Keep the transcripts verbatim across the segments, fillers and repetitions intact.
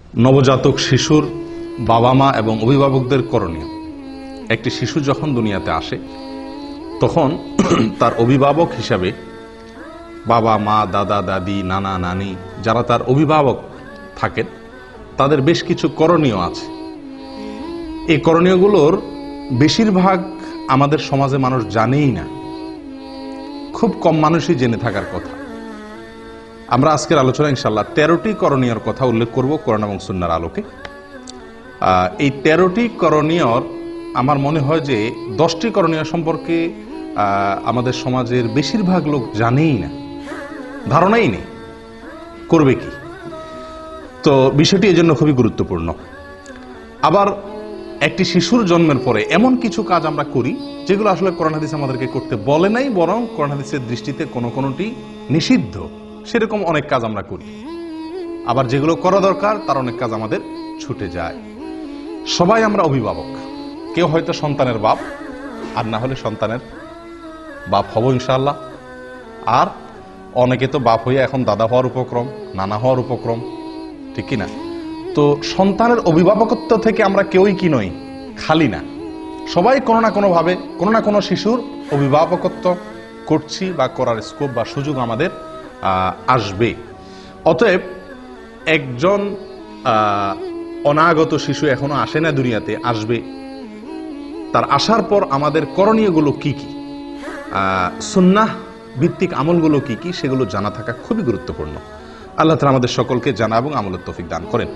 নবজাতক শিশুর বাবা মা এবং অভিভাবকদের করণীয়। একটি শিশু যখন দুনিয়াতে আসে তখন তার অভিভাবক হিসাবে বাবা মা দাদা দাদি নানা নানি যারা তার অভিভাবক থাকেন তাদের বেশ কিছু করণীয় আছে। এই করণীয়গুলোর বেশিরভাগ আমাদের সমাজে মানুষ জানেই না, খুব কম মানুষই জেনে থাকার কথা। আমরা আজকের আলোচনা ইনশাআল্লাহ তেরোটি করণীয়র কথা উল্লেখ করব কোরআন এবং সুন্নাহর আলোকে। এই তেরোটি করণীয়র আমার মনে হয় যে দশটি করণীয় সম্পর্কে আমাদের সমাজের বেশিরভাগ লোক জানেই না, ধারণাই নেই করবে কি। তো বিষয়টি এই জন্য খুবই গুরুত্বপূর্ণ। আবার একটি শিশুর জন্মের পরে এমন কিছু কাজ আমরা করি যেগুলো আসলে কোরআন হাদিস আমাদেরকে করতে বলে নাই, বরং কোরআন হাদিসের দৃষ্টিতে কোনো কোনোটি নিষিদ্ধ, সেরকম অনেক কাজ আমরা করি। আবার যেগুলো করা দরকার তার অনেক কাজ আমাদের ছুটে যায়। সবাই আমরা অভিভাবক, কেউ হয়তো সন্তানের বাপ, আর না হলে সন্তানের বাপ হব ইনশাআল্লাহ। আর অনেকে তো বাপ হয়ে এখন দাদা হওয়ার উপক্রম, নানা হওয়ার উপক্রম, ঠিক কিনা? তো সন্তানের অভিভাবকত্ব থেকে আমরা কেউই কি নই, খালি না। সবাই কোনো না কোনো ভাবে কোনো না কোনো শিশুর অভিভাবকত্ব করছি বা করার স্কোপ বা সুযোগ আমাদের আসবে। অতএব একজন অনাগত শিশু এখনো আসে না দুনিয়াতে, আসবে। তার আসার পর আমাদের করণীয়গুলো কি কি, সুন্নাহ ভিত্তিক আমলগুলো কি কি, সেগুলো জানা থাকা খুবই গুরুত্বপূর্ণ। আল্লাহ তাআলা আমাদের সকলকে জানা এবং আমলের তৌফিক দান করেন।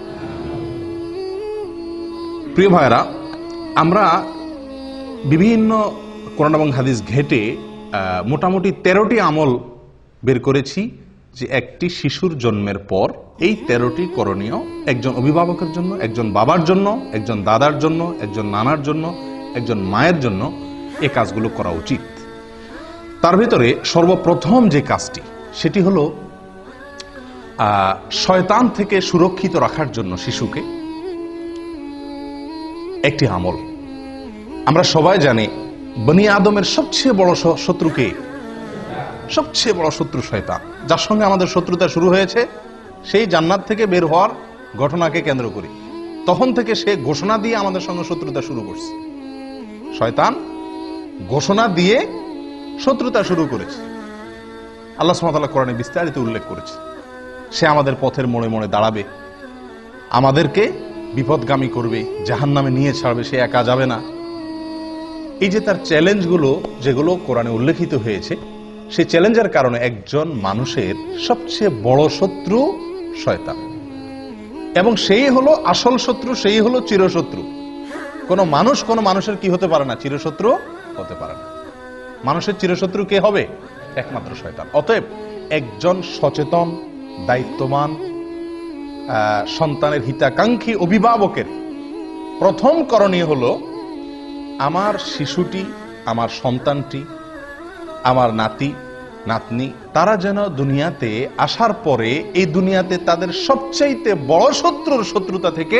প্রিয় ভাইরা, আমরা বিভিন্ন কোরআন এবং হাদিস ঘেটে মোটামুটি তেরোটি আমল বের করেছি যে একটি শিশুর জন্মের পর এই তেরোটি করণীয় একজন অভিভাবকের জন্য, একজন বাবার জন্য, একজন দাদার জন্য, একজন নানার জন্য, একজন মায়ের জন্য এই কাজগুলো করা উচিত। তার ভিতরে সর্বপ্রথম যে কাজটি সেটি হলো শয়তান থেকে সুরক্ষিত রাখার জন্য শিশুকে একটি আমল। আমরা সবাই জানি বনি আদমের সবচেয়ে বড় শত্রুকে, সবচেয়ে বড় শত্রু শয়তান। যার সঙ্গে আমাদের শত্রুতা শুরু হয়েছে সেই জান্নাত থেকে বের হওয়ার ঘটনাকে কেন্দ্র করি, তখন থেকে সে ঘোষণা দিয়ে আমাদের সঙ্গে শত্রুতা শুরু করছে। শয়তান ঘোষণা দিয়ে শত্রুতা শুরু করেছে। আল্লাহ সুবহানাহু ওয়া তাআলা কোরআনে বিস্তারিত উল্লেখ করেছে সে আমাদের পথের মোড়ে মোড়ে দাঁড়াবে, আমাদেরকে বিপদগামী করবে, জাহান্নামে নিয়ে ছাড়বে, সে একা যাবে না। এই যে তার চ্যালেঞ্জগুলো যেগুলো কোরআনে উল্লেখিত হয়েছে, সেই চ্যালেঞ্জের কারণে একজন মানুষের সবচেয়ে বড় শত্রু শয়তান, এবং সেই হলো আসল শত্রু, সেই হলো চিরশত্রু। কোন মানুষ কোন মানুষের কি হতে পারে না, চিরশত্রু হতে পারে না। মানুষের চিরশত্রু কে হবে? একমাত্র শয়তান। অতএব একজন সচেতন দায়িত্ববান সন্তানের হিতাকাঙ্ক্ষী অভিভাবকের প্রথম করণীয় হলো আমার শিশুটি, আমার সন্তানটি, আমার নাতি নাতনি, তারা যেন দুনিয়াতে আসার পরে এই দুনিয়াতে তাদের সবচাইতে বড় শত্রুর শত্রুতা থেকে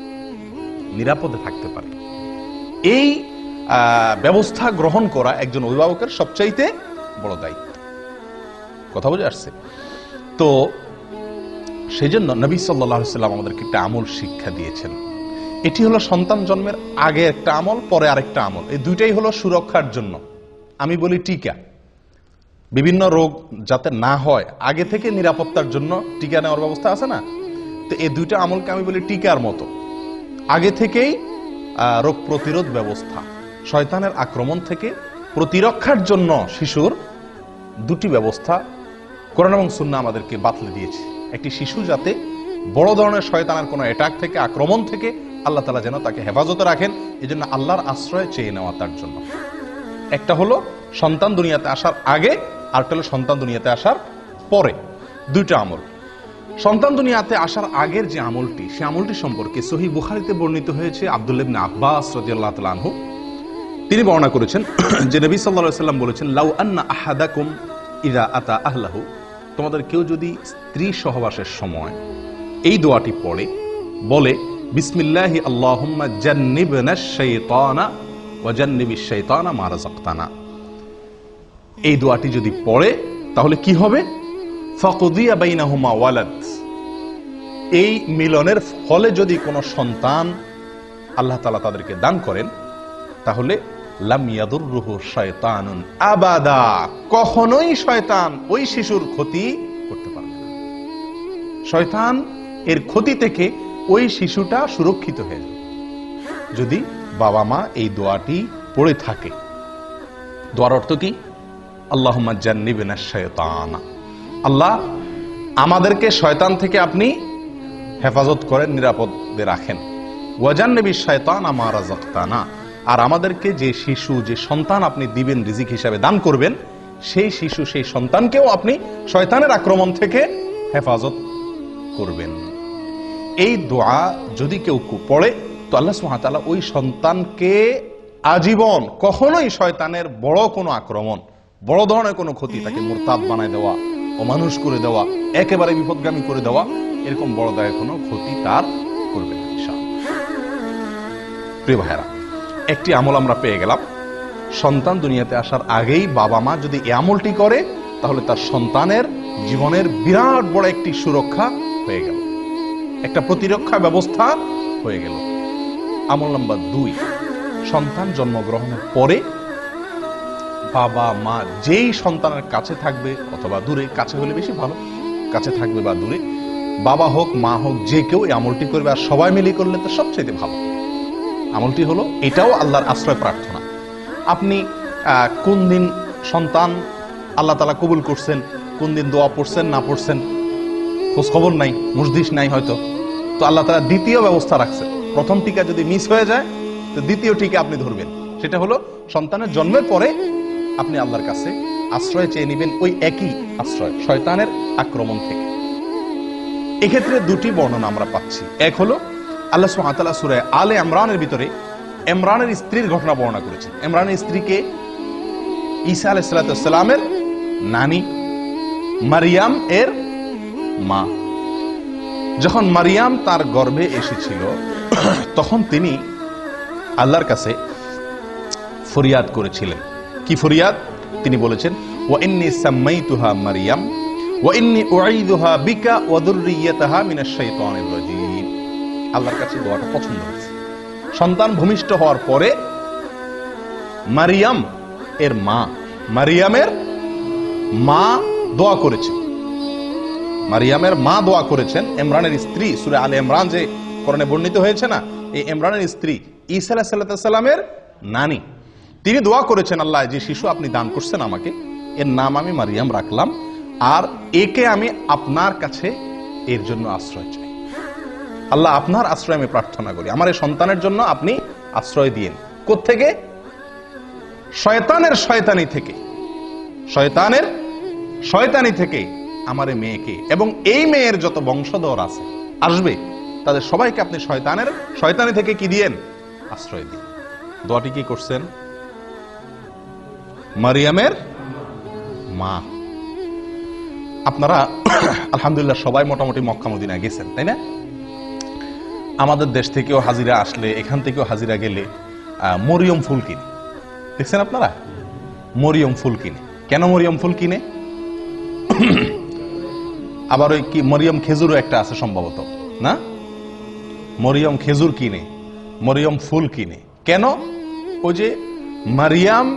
নিরাপদে থাকতে পারে। এই ব্যবস্থা গ্রহণ করা একজন অভিভাবকের সবচাইতে বড় দায়িত্ব। কথা বুঝে আসছে? তো সেই জন্য নবী সাল্লাল্লাহু আলাইহি ওয়াসাল্লাম আমাদেরকে একটা আমল শিক্ষা দিয়েছেন। এটি হলো সন্তান জন্মের আগে একটা আমল, পরে আরেকটা আমল। এই দুইটাই হলো সুরক্ষার জন্য। আমি বলি টিকা, বিভিন্ন রোগ যাতে না হয় আগে থেকে নিরাপত্তার জন্য টিকা নেওয়ার ব্যবস্থা আছে না? তো এই দুইটা আমলকে আমি বলি টিকার মতো। আগে থেকেই রোগ প্রতিরোধ ব্যবস্থা, শয়তানের আক্রমণ থেকে প্রতিরক্ষার জন্য শিশুর দুটি ব্যবস্থা কোরআন এবং সুন্নাহ আমাদেরকে বাতলে দিয়েছে। একটি শিশু যাতে বড় ধরনের শয়তানের কোনো অ্যাটাক থেকে, আক্রমণ থেকে আল্লাহ তাআলা যেন তাকে হেফাজতে রাখেন, এই জন্য আল্লাহর আশ্রয় চেয়ে নেওয়া তার জন্য। একটা হলো সন্তান দুনিয়াতে আসার আগে, আরেকটা হলো সন্তান দুনিয়াতে আসার পরে। দুইটা আমল। সন্তান দুনিয়াতে আসার আগের যে আমলটি, সে আমলটি সম্পর্কে সহিহ বুখারীতে বর্ণিত হয়েছে। আব্দুল্লাহ ইবনে আব্বাস রাদিয়াল্লাহু তাআলা আনহু তিনি বর্ণনা করেছেন যে নবী সাল্লাল্লাহু আলাইহি ওয়াসাল্লাম বলেছেন, লাউ আন্না আহাদাকুম ইযা আতা আহলাহু, তোমাদের কেউ যদি স্ত্রী সহবাসের সময় এই দোয়াটি পড়ে, বলে বিসমিল্লাহি আল্লাহুম্মা জান্নিবনাশ শাইতানা ওয়া জান্নিবিশ শাইতানা মা রাযাকতানা, এই দোয়াটি যদি পড়ে তাহলে কি হবে? ফাকুদিয়া বাইনাহুমা ওয়ালাদ, এই মিলনের ফলে যদি কোনো সন্তান আল্লাহ তাআলা তাদেরকে দান করেন, তাহলে লাম ইয়াদুররুহু শায়তানুন আবাদা, কখনোই শয়তান ওই শিশুর ক্ষতি করতে পারবে না। শয়তান এর ক্ষতি থেকে ওই শিশুটা সুরক্ষিত হয়ে যাবে যদি বাবা মা এই দোয়াটি পড়ে থাকে। দোয়ার অর্থ কি? আল্লাহুম্মা জান্নিবনা শায়তান, আল্লাহ আমাদেরকে শয়তান থেকে আপনি হেফাজত করেন, নিরাপদে রাখেন। ওয়াজান্নিবিশ শায়তানা মা রাযাকতানা, আর আমাদেরকে যে শিশু যে সন্তান আপনি দিবেন রিজিক হিসাবে দান করবেন, সেই শিশু সেই সন্তানকেও আপনি শয়তানের আক্রমণ থেকে হেফাজত করবেন। এই দোয়া যদি কেউ পড়ে তো আল্লাহ সুবহানাহু ওয়া তাআলা ওই সন্তানকে আজীবন কখনোই শয়তানের বড় কোনো আক্রমণ, বড় ধরনের কোনো ক্ষতি, তাকে মুরতাদ বানায় দেওয়া, অমানুষ করে দেওয়া, একেবারে বিপদগামী করে দেওয়া, এরকম বড় দায় কোনো ক্ষতি তার করবে না ইনশাআল্লাহ। প্রিয় ভাইরা, একটি আমল আমরা পেয়ে গেলাম। সন্তান দুনিয়াতে আসার আগেই বাবা মা যদি এই আমলটি করে, তাহলে তার সন্তানের জীবনের বিরাট বড় একটি সুরক্ষা হয়ে গেল, একটা প্রতিরক্ষা ব্যবস্থা হয়ে গেল। আমল নাম্বার দুই, সন্তান জন্মগ্রহণের পরে বাবা মা যেই সন্তানের কাছে থাকবে অথবা দূরে, কাছে হলে বেশি ভালো, কাছে থাকবে বা দূরে, বাবা হোক মা হোক যে কেউ এই আমলটি করবে, আর সবাই মিলে করলে তো সবচেয়ে ভালো। আমলটি হলো, এটাও আল্লাহর আশ্রয় প্রার্থনা। আপনি কোন দিন সন্তান আল্লাহ তাআলা কবুল করছেন, কোন দিন দোয়া পড়ছেন না পড়ছেন খোঁজ খবর নাই, মুজদিস নাই হয়তো, তো আল্লাহ তাআলা দ্বিতীয় ব্যবস্থা রাখছে। প্রথম টিকা যদি মিস হয়ে যায় তো দ্বিতীয় টিকা আপনি ধরবেন, সেটা হলো সন্তানের জন্মের পরে আপনি আল্লাহর কাছে আশ্রয় চেয়ে নেবেন, ওই একই আশ্রয় শয়তানের আক্রমণ থেকে। এক্ষেত্রে দুটি বর্ণনা আমরা পাচ্ছি। এক হলো আল্লাহ সুবহানাহু ওয়া তাআলা সূরা আলে ইমরানের ভিতরে ইমরানের স্ত্রীর ঘটনা বর্ণনা করেছেন। ইমরানের স্ত্রীকে ঈসা আলাইহিস সালামের নানি, মারিয়াম এর মা। যখন মারিয়াম তার গর্ভে এসেছিল তখন তিনি আল্লাহর কাছে ফরিয়াদ করেছিলেন। কি ফরিয়াদ? তিনি বলেছেন, ওয়া ইন্নী সাম্মাইতুহা মারিয়াম ওয়া ইন্নী উঈযুহা বিকা ওয়া যুররিয়াতাহা মিনাশ শাইতানির রাজীম। আল্লাহর কাছে দোয়াটা পছন্দ হয়েছে। সন্তান ভূমিষ্ঠ হওয়ার পরে মারিয়াম এর মা, মারিয়ামের মা দোয়া করেছেন, মারিয়ামের মা দোয়া করেছেন। ইমরানের স্ত্রী, সূরা আলে ইমরান যে কোরআনে বর্ণিত হয়েছে না, এই ইমরানের স্ত্রী ঈসা আলাইহিস সালামের নানি, তিনি দোয়া করেছেন, আল্লাহ যে শিশু আপনি দান করছেন আমাকে, এর নাম আমি মারিয়াম রাখলাম, আর একে আমি আপনার কাছে এর জন্য আশ্রয় চাই। আল্লাহ আপনার আশ্রয় আমি প্রার্থনা করি, আমার এই সন্তানের জন্য আপনি আশ্রয় দিয়েন। কোত্থেকে? শয়তানের শয়তানি থেকে, শয়তানের শয়তানি থেকে আমার এই মেয়েকে এবং এই মেয়ের যত বংশধর আছে আসবে তাদের সবাইকে আপনি শয়তানের শয়তানি থেকে কি দিয়েন? আশ্রয় দিন। দোয়াটি কি করছেন? মারিয়ামের মা। আপনারা আলহামদুলিল্লাহ সবাই মোটামুটি মক্কা মদিনা গেছেন, তাই না? আমাদের দেশ থেকেও হাজিরা আসলে, এখান থেকেও হাজিরা গেলে মরিয়ম ফুল কিনে, দেখছেন আপনারা? মরিয়ম ফুল কিনে। কেন মরিয়ম ফুল কিনে? আবার ওই কি মরিয়ম খেজুরও একটা আছে সম্ভবত, না? মরিয়ম খেজুর কিনে, মরিয়ম ফুল কিনে। কেন? ওই যে মারিয়াম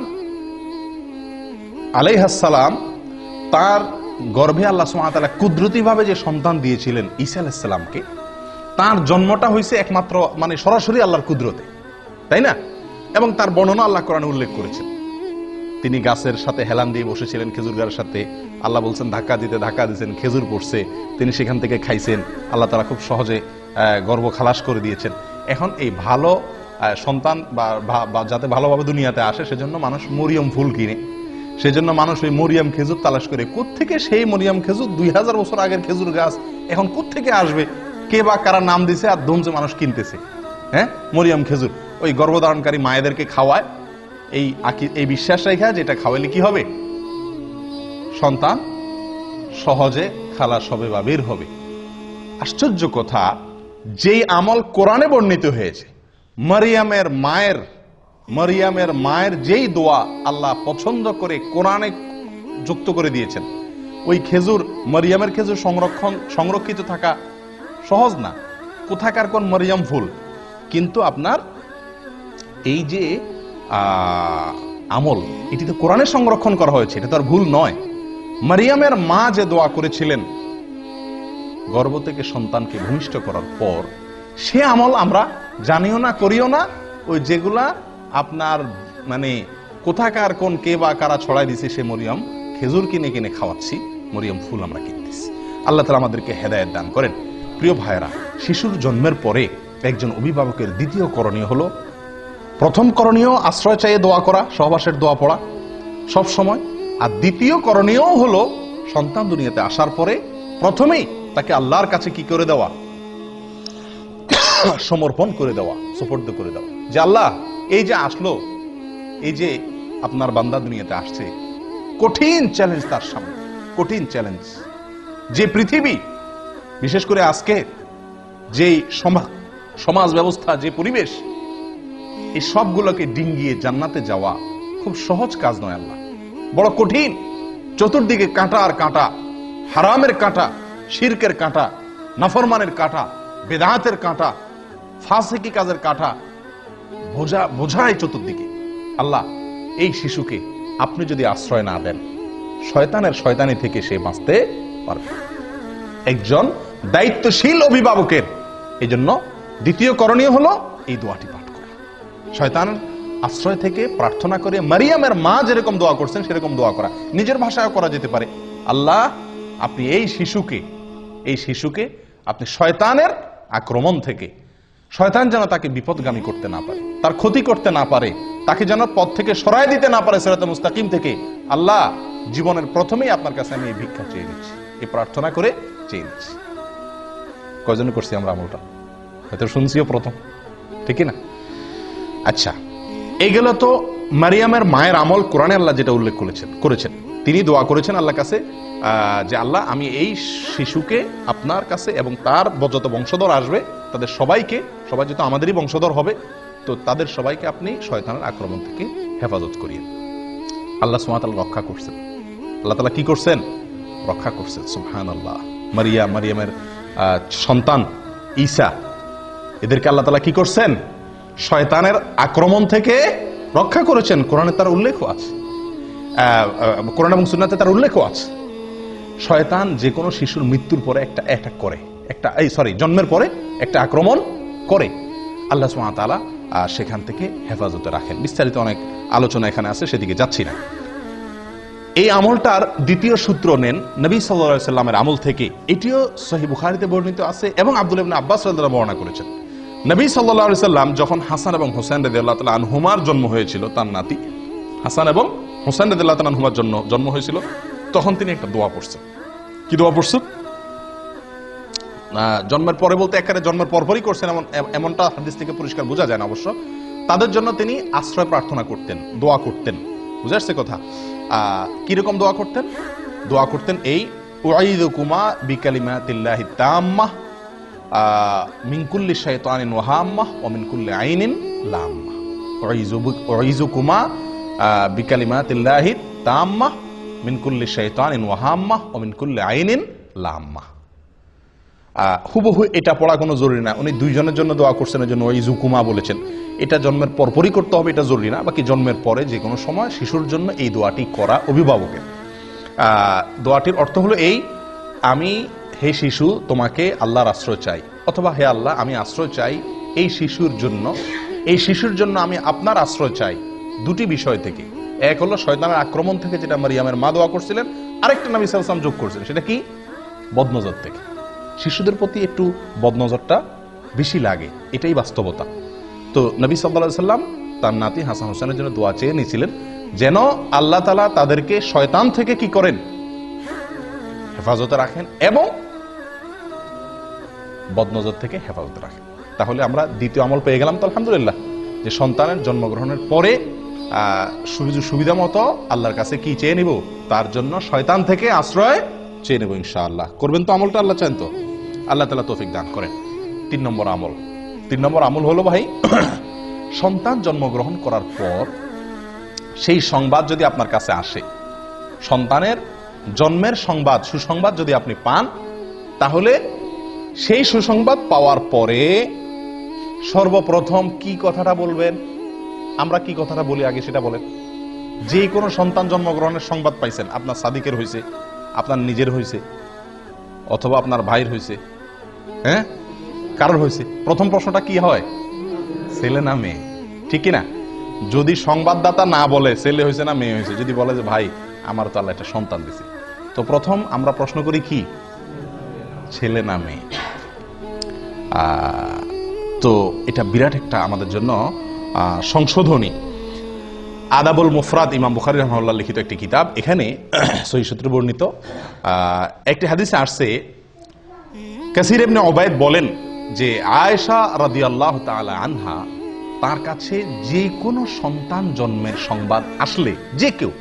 আলাইহিস সালাম তার গর্ভে আল্লাহ সুবহানাহু ওয়া তাআলা কুদরতিভাবে যে সন্তান দিয়েছিলেন ঈসা আলাইহিস সালামকে, তার জন্মটা হয়েছে একমাত্র মানে সরাসরি আল্লাহর কুদরতে, তাই না? এবং তার বর্ণনা আল্লাহ কোরআনে উল্লেখ করেছেন। তিনি গাছের সাথে হেলান দিয়ে বসেছিলেন, খেজুর গাছের সাথে। আল্লাহ বলছেন ধাক্কা দিতে ধাক্কা দিয়েছেন, খেজুর পড়ছে, তিনি সেখান থেকে খাইছেন। আল্লাহ তাআলা খুব সহজে গর্ভ খালাস করে দিয়েছেন। এখন এই ভালো সন্তান বা যাতে ভালোভাবে দুনিয়াতে আসে সেজন্য মানুষ মরিয়ম ফুল কিনে, সেজন্য মানুষ ওই মরিয়ম খেজুর তালাশ করে। কোত্থেকে সেই মরিয়ম খেজুর? দুই হাজার বছর আগের খেজুর গাছ এখন কোত্থেকে আসবে? কে বা কারা নাম দিছে আর ধুমছে মানুষ কিনতেছে। হ্যাঁ, মরিয়ম খেজুর ওই গর্ভধারণকারী মায়েদেরকে খাওয়ায়, এই এই বিশ্বাস রেখা যেটা খাওয়াইলে কি হবে? সন্তান সহজে খালাস হবে বা বের হবে। আশ্চর্য কথা, যেই আমল কোরআনে বর্ণিত হয়েছে, মারিয়ামের মায়ের মারিয়ামের মায়ের যেই দোয়া আল্লাহ পছন্দ করে কোরআনে যুক্ত করে দিয়েছেন, ওই খেজুর, মারিয়ামের খেজুর সংরক্ষণ সংরক্ষিত থাকা সহজ না, কোথাকার কোন মরিয়ম ফুল, কিন্তু আপনার এই যে আমল, এটি তো কোরআনে সংরক্ষণ করা হয়েছে, এটা তো আর ভুল নয়। মারিয়ামের মা যে দোয়া করেছিলেন গর্ভ থেকে সন্তানকে ভূমিষ্ঠ করার পর, সে আমল আমরা জানিও না, করিও না। ওই যেগুলা আপনার মানে কোথাকার কোন কে বা কারা ছড়াই দিছে, সে মরিয়ম খেজুর কিনে কিনে খাওয়াচ্ছি, মরিয়ম ফুল আমরা কিনতেছি। আল্লাহ তাআলা আমাদেরকে হেদায়েত দান করেন। প্রিয় ভাইরা, শিশুর জন্মের পরে একজন অভিভাবকের দ্বিতীয় করণীয় হলো, প্রথম করণীয় আশ্রয় চাইয়ে দোয়া করা, সহবাসের দোয়া পড়া সব সময়। আর দ্বিতীয় করণীয় হলো সন্তান দুনিয়াতে আসার পরে প্রথমেই তাকে আল্লাহর কাছে কি করে দেওয়া, সমর্পণ করে দেওয়া, সুপর্দ করে দেওয়া, যে আল্লাহ এই যে আসলো, এই যে আপনার বান্দা দুনিয়াতে আসছে, কঠিন চ্যালেঞ্জ তার সামনে, কঠিন চ্যালেঞ্জ। যে পৃথিবী, বিশেষ করে আজকে যে সমাজ ব্যবস্থা, যে পরিবেশ, এই সবগুলোকে ডিঙ্গিয়ে জান্নাতে যাওয়া খুব সহজ কাজ নয় আল্লাহ, বড় কঠিন। চতুর্দিকে কাঁটা আর কাঁটা, হারামের কাঁটা, শিরকের কাঁটা, নাফরমানের কাঁটা, বেদাতের কাঁটা, ফাসিকি কাজের কাঁটা বোঝা বোঝায় চতুর্দিকে। আল্লাহ, এই শিশুকে আপনি যদি আশ্রয় না দেন, শয়তানের শয়তানি থেকে সে বাঁচতে পারবে। একজন দায়িত্বশীল অভিভাবকের এই জন্য দ্বিতীয় করণীয় হলো এই দোয়াটি পাঠ করা, শয়তানের আশ্রয় থেকে প্রার্থনা করে মারিয়ামের মা যেরকম দোয়া করছেন সেরকম দোয়া করা। নিজের ভাষায় করা যেতে পারে, আল্লাহ আপনি এই শিশুকে এই শিশুকে আপনি শয়তানের আক্রমণ থেকে, শয়তান যেন তাকে বিপদগামী করতে না পারে, তার ক্ষতি করতে না পারে, তাকে যেন পথ থেকে সরায় দিতে না পারে সিরাতে মুস্তাকিম থেকে। আল্লাহ, জীবনের প্রথমেই আপনার কাছে আমি এই ভিক্ষা চেয়ে নিচ্ছি, এই প্রার্থনা করে চেয়ে নিচ্ছি। কয়জন করছি আমরা আমলটা? হয়তো শুনছিও প্রথম, ঠিক না? আচ্ছা, এই গেল তো মারিয়ামের মায়ের আমল। কোরআনে আল্লাহ যেটা উল্লেখ করেছেন করেছেন তিনি দোয়া করেছেন আল্লাহর কাছে যে আল্লাহ আমি এই শিশুকে আপনার কাছে এবং তার যত বংশধর আসবে তাদের সবাইকে, সবাই যেহেতু আমাদেরই বংশধর হবে, তো তাদের সবাইকে আপনি শয়তানের আক্রমণ থেকে হেফাজত করিয়ে। আল্লাহ সুবহানাহু ওয়া তাআলা রক্ষা করছেন। আল্লাহ তাআলা কি করছেন? রক্ষা করছেন। সুবহানাল্লাহ। মারিয়া, মারিয়ামের সন্তান ঈসা, এদেরকে আল্লাহ তাআলা কি করছেন? শয়তানের আক্রমণ থেকে রক্ষা করেছেন। কোরআনে তার উল্লেখও আছে, কোরআন এবং সুন্নাতে তার উল্লেখও আছে। শয়তান যে কোনো শিশুর মৃত্যুর পরে একটা অ্যাটাক করে, একটা এই সরি জন্মের পরে একটা আক্রমণ করে। আল্লাহ সুবহানাহু ওয়া তাআলা সেখান থেকে হেফাজতে রাখেন। বিস্তারিত অনেক আলোচনা এখানে আছে, সেদিকে যাচ্ছি না। এই আমলটার দ্বিতীয় সূত্র নেন নবী সাল্লাল্লাহু আলাইহি সাল্লামের আমল থেকে। এটিও সহিহ বুখারীতে বর্ণিত আছে এবং আব্দুল্লাহ ইবনে আব্বাস রাদিয়াল্লাহু আনহু বর্ণনা করেছেন। নবী সাল্লাল্লাহু আলাইহি সাল্লাম যখন হাসান এবং হোসেন রাদিয়াল্লাহু তাআলা আনহুমার জন্ম হয়েছিল, তার নাতি হাসান এবং হোসেন রাদিয়াল্লাহু তাআলা আনহুমার জন্য জন্ম হয়েছিল, তখন তিনি একটা দোয়া পড়ছেন। কি দোয়া পড়ছেন? জন্মের পরে বলতে একেবারে জন্মের পরপরই করছেন এমন এমনটা হাদিস থেকে পরিষ্কার বোঝা যায় না অবশ্য। তাদের জন্য তিনি আশ্রয় প্রার্থনা করতেন, দোয়া করতেন। বুঝে আসছে কথা? কিরকম দোয়া করতেন? দোয়া করতেন এই, উআইযুকুমা বিকালিমাতিল্লাহি তাম্মাহ মিন কুল্লি শাইতানিন ওয়া হাম্মাহ ওয়া মিন কুল্লি আইনিন লাম্মাহ। উআইযুকুমা বিকালিমাতিল্লাহি তাম্মাহ মিন কুল্লি শাইতানিন ওয়া হাম্মাহ ওয়া মিন কুল্লি আইনিন লাম্মাহ। হুবহু এটা পড়া কোনো জরুরি না, উনি দুইজনের জন্য দোয়া করছেন, এই জন্য ওয়াইযুকুমা বলেছেন। এটা জন্মের পরপরই করতে হবে, এটা জরুরি না। বাকি জন্মের পরে যে কোনো সময় শিশুর জন্য এই দোয়াটি করা অভিভাবকের। দোয়াটির অর্থ হলো এই, আমি হে শিশু তোমাকে আল্লাহর আশ্রয় চাই, অথবা হে আল্লাহ আমি আশ্রয় চাই এই শিশুর জন্য, এই শিশুর জন্য আমি আপনার আশ্রয় চাই দুটি বিষয় থেকে। এক হলো শয়তানের আক্রমণ থেকে, যেটা মারিয়ামের মা দোয়া করছিলেন। আরেকটা নবী সাল্লাল্লাহু আলাইহি ওয়াসাল্লাম যোগ করছিলেন, সেটা কি? বদনজর থেকে। শিশুদের প্রতি একটু বদনজরটা বেশি লাগে, এটাই বাস্তবতা। তো নবী সাল্লাল্লাহু আলাইহি ওয়াসাল্লাম তার নাতি হাসান হোসেনের জন্য দোয়া চেয়ে নিয়েছিলেন, যেন আল্লাহ তাআলা তাদেরকে শয়তান থেকে কি করেন? হেফাজতে রাখেন এবং বদনজর থেকে হেফাজতে রাখেন। তাহলে আমরা দ্বিতীয় আমল পেয়ে গেলাম তো আলহামদুলিল্লাহ, যে সন্তানের জন্মগ্রহণের পরে সুযোগ সুবিধা মতো আল্লাহর কাছে কি চেয়ে নিব? তার জন্য শয়তান থেকে আশ্রয় চেয়ে নেব ইনশাআল্লাহ। করবেন তো আমলটা? আল্লাহ চান তো? আল্লাহ তাআলা তৌফিক দান করেন। তিন নম্বর আমল তিন নম্বর আমল হলো ভাই, সন্তান জন্মগ্রহণ করার পর সেই সংবাদ যদি আপনার কাছে আসে, সন্তানের জন্মের সংবাদ, সুসংবাদ যদি আপনি পান, তাহলে সেই সুসংবাদ পাওয়ার পরে সর্বপ্রথম কি কথাটা বলবেন? আমরা কি কথাটা বলি আগে সেটা বলেন। যে কোনো সন্তান জন্মগ্রহণের সংবাদ পাইছেন, আপনার সাদিকের হয়েছে, আপনার নিজের হয়েছে, অথবা আপনার ভাইয়ের হয়েছে, হ্যাঁ কারোর হয়েছে, প্রথম প্রশ্নটা কি হয়? ছেলে না মেয়ে? ঠিক কিনা? যদি সংবাদদাতা না বলে ছেলে হয়েছে না মেয়ে হয়েছে, যদি বলে যে ভাই আমার তো আল্লাহ একটা সন্তান দিছে, তো প্রথম আমরা প্রশ্ন করি কি ছেলে না মেয়ে। তো এটা বিরাট একটা আমাদের জন্য সংশোধনী। আদাবুল মুফরাদ, ইমাম বুখারী রাহিমাহুল্লাহ লিখিত একটি কিতাব। এখানে সহিহ সূত্রে বর্ণিত একটি হাদিসে আসছে, কাসির ইবনে উবাইদ বলেন যে আয়েশা রাদিয়াল্লাহু তাআলা আনহা তার কাছে যে কোনো সন্তান জন্মের সংবাদ আসলে, যে কেউ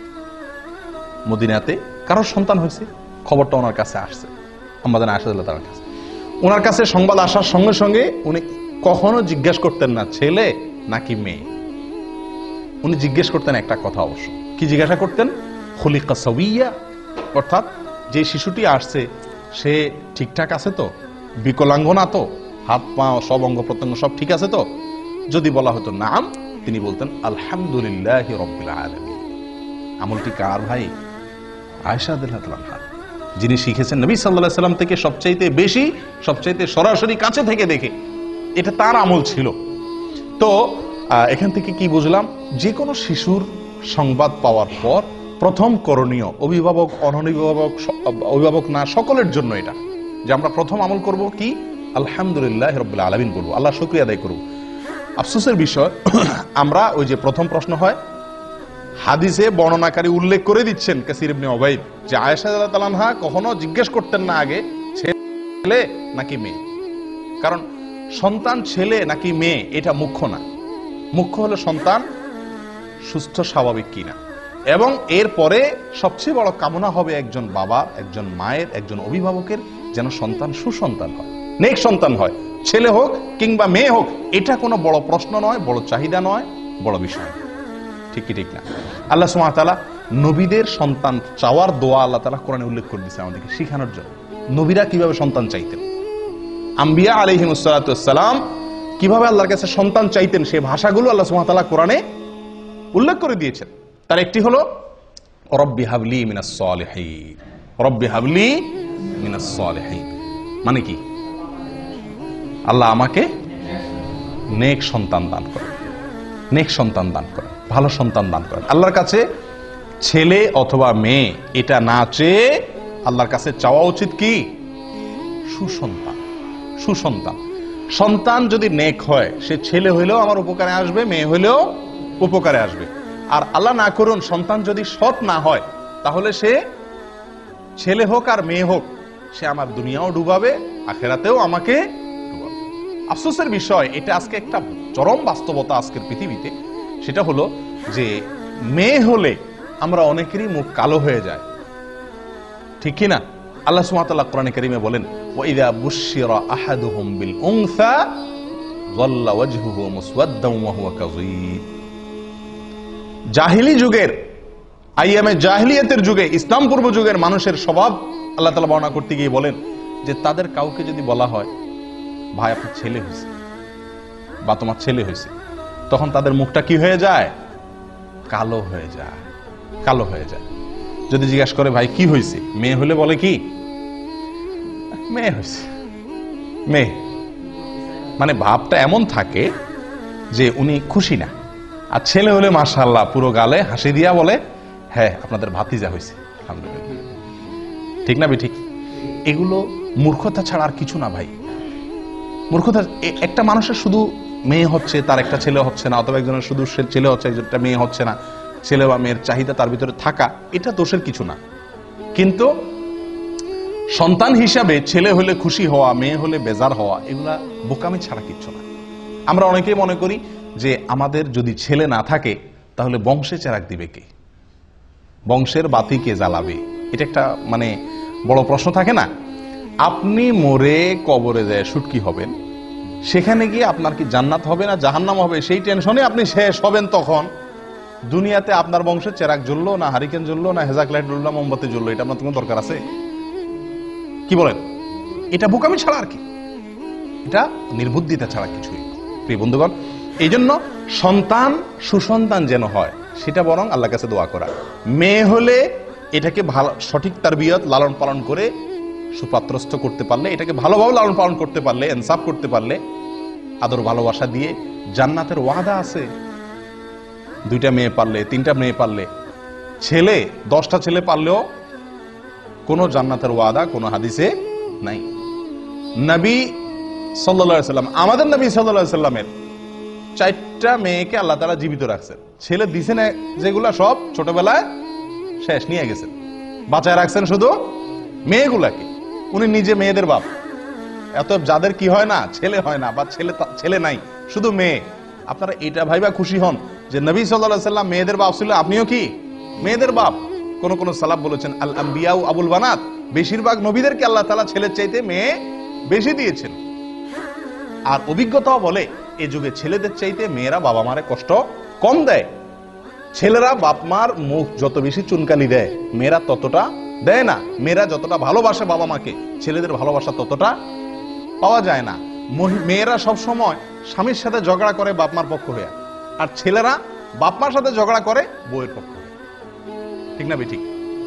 মদিনাতে কারোর সন্তান হয়েছে, খবরটা ওনার কাছে আসছে, আমাদের আয়েশা রাদিয়াল্লাহু তাআলার কাছে। ওনার কাছে সংবাদ আসার সঙ্গে সঙ্গে উনি কখনো জিজ্ঞেস করতেন না ছেলে নাকি মেয়ে। উনি জিজ্ঞেস করতেন একটা কথা, অবশ্য কি জিজ্ঞাসা করতেন? খুলিকা সাওয়িয়া, অর্থাৎ যে শিশুটি আসছে সে ঠিকঠাক আছে তো, বিকলাঙ্গ না তো, হাত পা সব অঙ্গ প্রত্যঙ্গ সব ঠিক আছে তো? যদি বলা হতো নাম, তিনি বলতেন আলহামদুলিল্লাহি রাব্বিল আলামিন। আমলটি কার ভাই? আয়েশা রাদিয়াল্লাহু তাআলা, যিনি শিখেছেন নবী সাল্লাল্লাহু আলাইহি সাল্লাম থেকে সবচাইতে বেশি, সবচাইতে সরাসরি কাছে থেকে দেখে, এটা তার আমল ছিল। তো এখান থেকে কি বুঝলাম? যে কোনো শিশুর সংবাদ পাওয়ার পর প্রথম করণীয়, অভিভাবক অনভিভাবক, অভিভাবক না সকলের জন্য এটা, যে আমরা প্রথম আমল করব কি? আলহামদুলিল্লাহ রাব্বিল আলামিন বলবো, আল্লাহ শুকরিয়া আদায় করব। আফসোসের বিষয়, আমরা ওই যে প্রথম প্রশ্ন হয়, হাদিসে বর্ণনাকারী উল্লেখ করে দিচ্ছেন কাসির ইবনে উবাইদ যে আয়েশা রাদিয়াল্লাহু তাআলা আনহা কখনো জিজ্ঞেস করতেন না আগে ছেলে নাকি মেয়ে। কারণ সন্তান ছেলে নাকি মেয়ে এটা মুখ্য না, মুখ্য হলো সন্তান সুস্থ স্বাভাবিক কিনা, এবং এরপরে সবচেয়ে বড় কামনা হবে একজন বাবার, একজন মায়ের, একজন অভিভাবকের যেন সন্তান সুসন্তান হয়, নেক সন্তান হয়, ছেলে হোক কিংবা মেয়ে হোক। এটা কোনো বড় প্রশ্ন নয়, বড় চাহিদা নয়, বড় বিষয়। ঠিক কি ঠিক না? আল্লাহ সুবহানাহু ওয়া তাআলা নবীদের সন্তান চাওয়ার দোয়া আল্লাহ তাআলা কোরআনে উল্লেখ করে দিয়েছে আমাদেরকে শেখানোর জন্য। নবীরা কিভাবে সন্তান চাইতেন, আম্বিয়া আলাইহিমুস সালাতু ওয়াস সালাম কিভাবে আল্লাহর কাছে সন্তান চাইতেন, সেই ভাষাগুলো আল্লাহ সুবহানাহু ওয়া তাআলা কোরআনে উল্লেখ করে দিয়েছেন। তার একটি হলো রব্বি হাবলি মিনাস সালিহিন, রব্বি হাবলি মিনাস সালিহিন মানে কি? আল্লাহ আমাকে নেক সন্তান দান করেন, নেক সন্তান দান করেন, ভালো সন্তান দান করেন। আল্লাহর কাছে ছেলে অথবা মেয়ে এটা না চেয়ে আল্লাহর কাছে চাওয়া উচিত কি? সুসন্তান, সুসন্তান। সন্তান যদি নেক হয়, সে ছেলে হইলেও আমার উপকারে আসবে, মেয়ে হইলেও উপকারে আসবে। আর আল্লাহ না করুন সন্তান যদি সৎ না হয়, তাহলে সে ছেলে হোক আর মেয়ে হোক, সে আমার দুনিয়াও ডুবাবে, আখেরাতেও আমাকে ডুবাবে। আফসোসের বিষয়, এটা আজকে একটা চরম বাস্তবতা আজকের পৃথিবীতে। সেটা হলো যে মেয়ে হলে আমরা অনেকেরই মুখ কালো হয়ে যায়, ঠিক কিনা? আল্লাহ সুবহানাহু ওয়া তাআলা কোরআনে কারীমে বলেন, ওয়া ইযা বুশশিরা আহাদুহুম বিল উনসা যাল্লা ওয়াজহুহু মুসওয়াদ্দান ওয়া হুয়া কাযীব। জাহিলি যুগের, আইয়ামে জাহিলিয়াতের যুগে, ইসলাম পূর্ব যুগের মানুষের স্বভাব আল্লাহ তাআলা বর্ণনা করতে গিয়ে বলেন যে তাদের কাউকে যদি বলা হয় ভাই আপনার ছেলে হয়েছে বা তোমার ছেলে হয়েছে, তখন তাদের মুখটা কি হয়ে যায়? কালো হয়ে যায়, কালো হয়ে যায়। যদি জিজ্ঞাসা করে ভাই কি হয়েছে, মেয়ে হলে বলে কি? মেয়ে হয়েছে, মেয়ে। মানে ভাবটা এমন থাকে যে উনি খুশি না। আর ছেলে হলে মাশাআল্লাহ পুরো গালে হাসি দিয়া বলে হ্যাঁ আপনাদের ভাতিজা হয়েছে, আলহামদুলিল্লাহ। ঠিক না ঠিক? এগুলো মূর্খতা ছাড়া আর কিছু না ভাই, মূর্খতা। একটা মানুষের শুধু মেয়ে হচ্ছে, তার একটা ছেলে হচ্ছে না, অথবা একজনের শুধু ছেলে হচ্ছে, একজনটা মেয়ে হচ্ছে না, ছেলে বা মেয়ের চাহিদা তার ভিতরে থাকা, এটা দোষের কিছু না। কিন্তু সন্তান হিসাবে ছেলে হলে খুশি হওয়া, মেয়ে হলে বেজার হওয়া, এগুলা বোকামি ছাড়া কিচ্ছু না। আমরা অনেকেই মনে করি যে আমাদের যদি ছেলে না থাকে তাহলে বংশে চেরাগ দিবে কে, বংশের বাতি কে জ্বালাবে? এটা একটা মানে বড় প্রশ্ন থাকে না? আপনি মরে কবরে যায় শুটকি হবেন, সেখানে গিয়ে আপনার কি জান্নাত হবে না জাহান্নাম হবে, সেই টেনশনে আপনি শেষ হবেন। তখন দুনিয়াতে আপনার বংশের চেরাগ জ্বললো না, হারিকেন জ্বললো না, হেজাক লাইট জ্বললো, মোমবাতি জ্বললো, এটা আপনার কোনো দরকার আছে? কি বলেন? এটা বোকামি ছাড়া আর কি, এটা নির্বুদ্ধিতা ছাড়া কিছুই। প্রিয় বন্ধুগণ, এই জন্য সন্তান সুসন্তান যেন হয় সেটা বরং আল্লাহর কাছে দোয়া করা। মেয়ে হলে এটাকে ভালো সঠিক তারবিয়ত লালন পালন করে সুপাত্রস্থ করতে পারলে, এটাকে ভালোভাবে লালন পালন করতে পারলে, ইনসাফ করতে পারলে, আদর ভালোবাসা দিয়ে, জান্নাতের ওয়াদা আছে। দুইটা মেয়ে পারলে, তিনটা মেয়ে পারলে, ছেলে দশটা ছেলে পারলেও কোনো জান্নাতের ওয়াদা কোনো হাদিসে নাই। নবী সাল্লাল্লাহু আলাইহি সাল্লাম, আমাদের নবী সাল্লাল্লাহু আলাইহি সাল্লামের চারটা মেয়েকে আল্লাহ তাআলা জীবিত রাখছেন। ছেলে দিছেন যেগুলা সব ছোটবেলায় শেষ নিয়ে গেছেন, বাঁচায় রাখছেন শুধু মেয়েগুলাকে। উনি নিজে মেয়েদের বাপ। এত যাদের কি হয় না, ছেলে হয় না বা ছেলে ছেলে নাই, শুধু মেয়ে, আপনারা এটা ভাইবা খুশি হন যে নবী সাল্লাল্লাহু আলাইহি সাল্লাম মেয়েদের বাপ ছিল, আপনিও কি মেয়েদের বাপ। কোন কোন সালাফ বলেছেন আল আম্বিয়া আবুল বানাত, বেশিরভাগ নবীদেরকে আল্লাহ তাআলা ছেলের চাইতে মেয়ে বেশি দিয়েছেন। আর অভিজ্ঞতাও বলে এই যুগে ছেলেদের চাইতে মেয়েরা বাবা মারে কষ্ট কম দেয়। ছেলেরা বাপ মার মুখ যত বেশি চুনকালি দেয়, মেয়েরা ততটা দেয় না। মেয়েরা যতটা ভালোবাসে বাবা মাকে, ছেলেদের ভালোবাসা ততটা পাওয়া যায় না। মেয়েরা সব সময় স্বামীর সাথে ঝগড়া করে বাপ মার পক্ষ হয়ে, আর ছেলেরা বাপ মার সাথে ঝগড়া করে বউয়ের পক্ষ হয়ে। ঠিক না বেঠিক?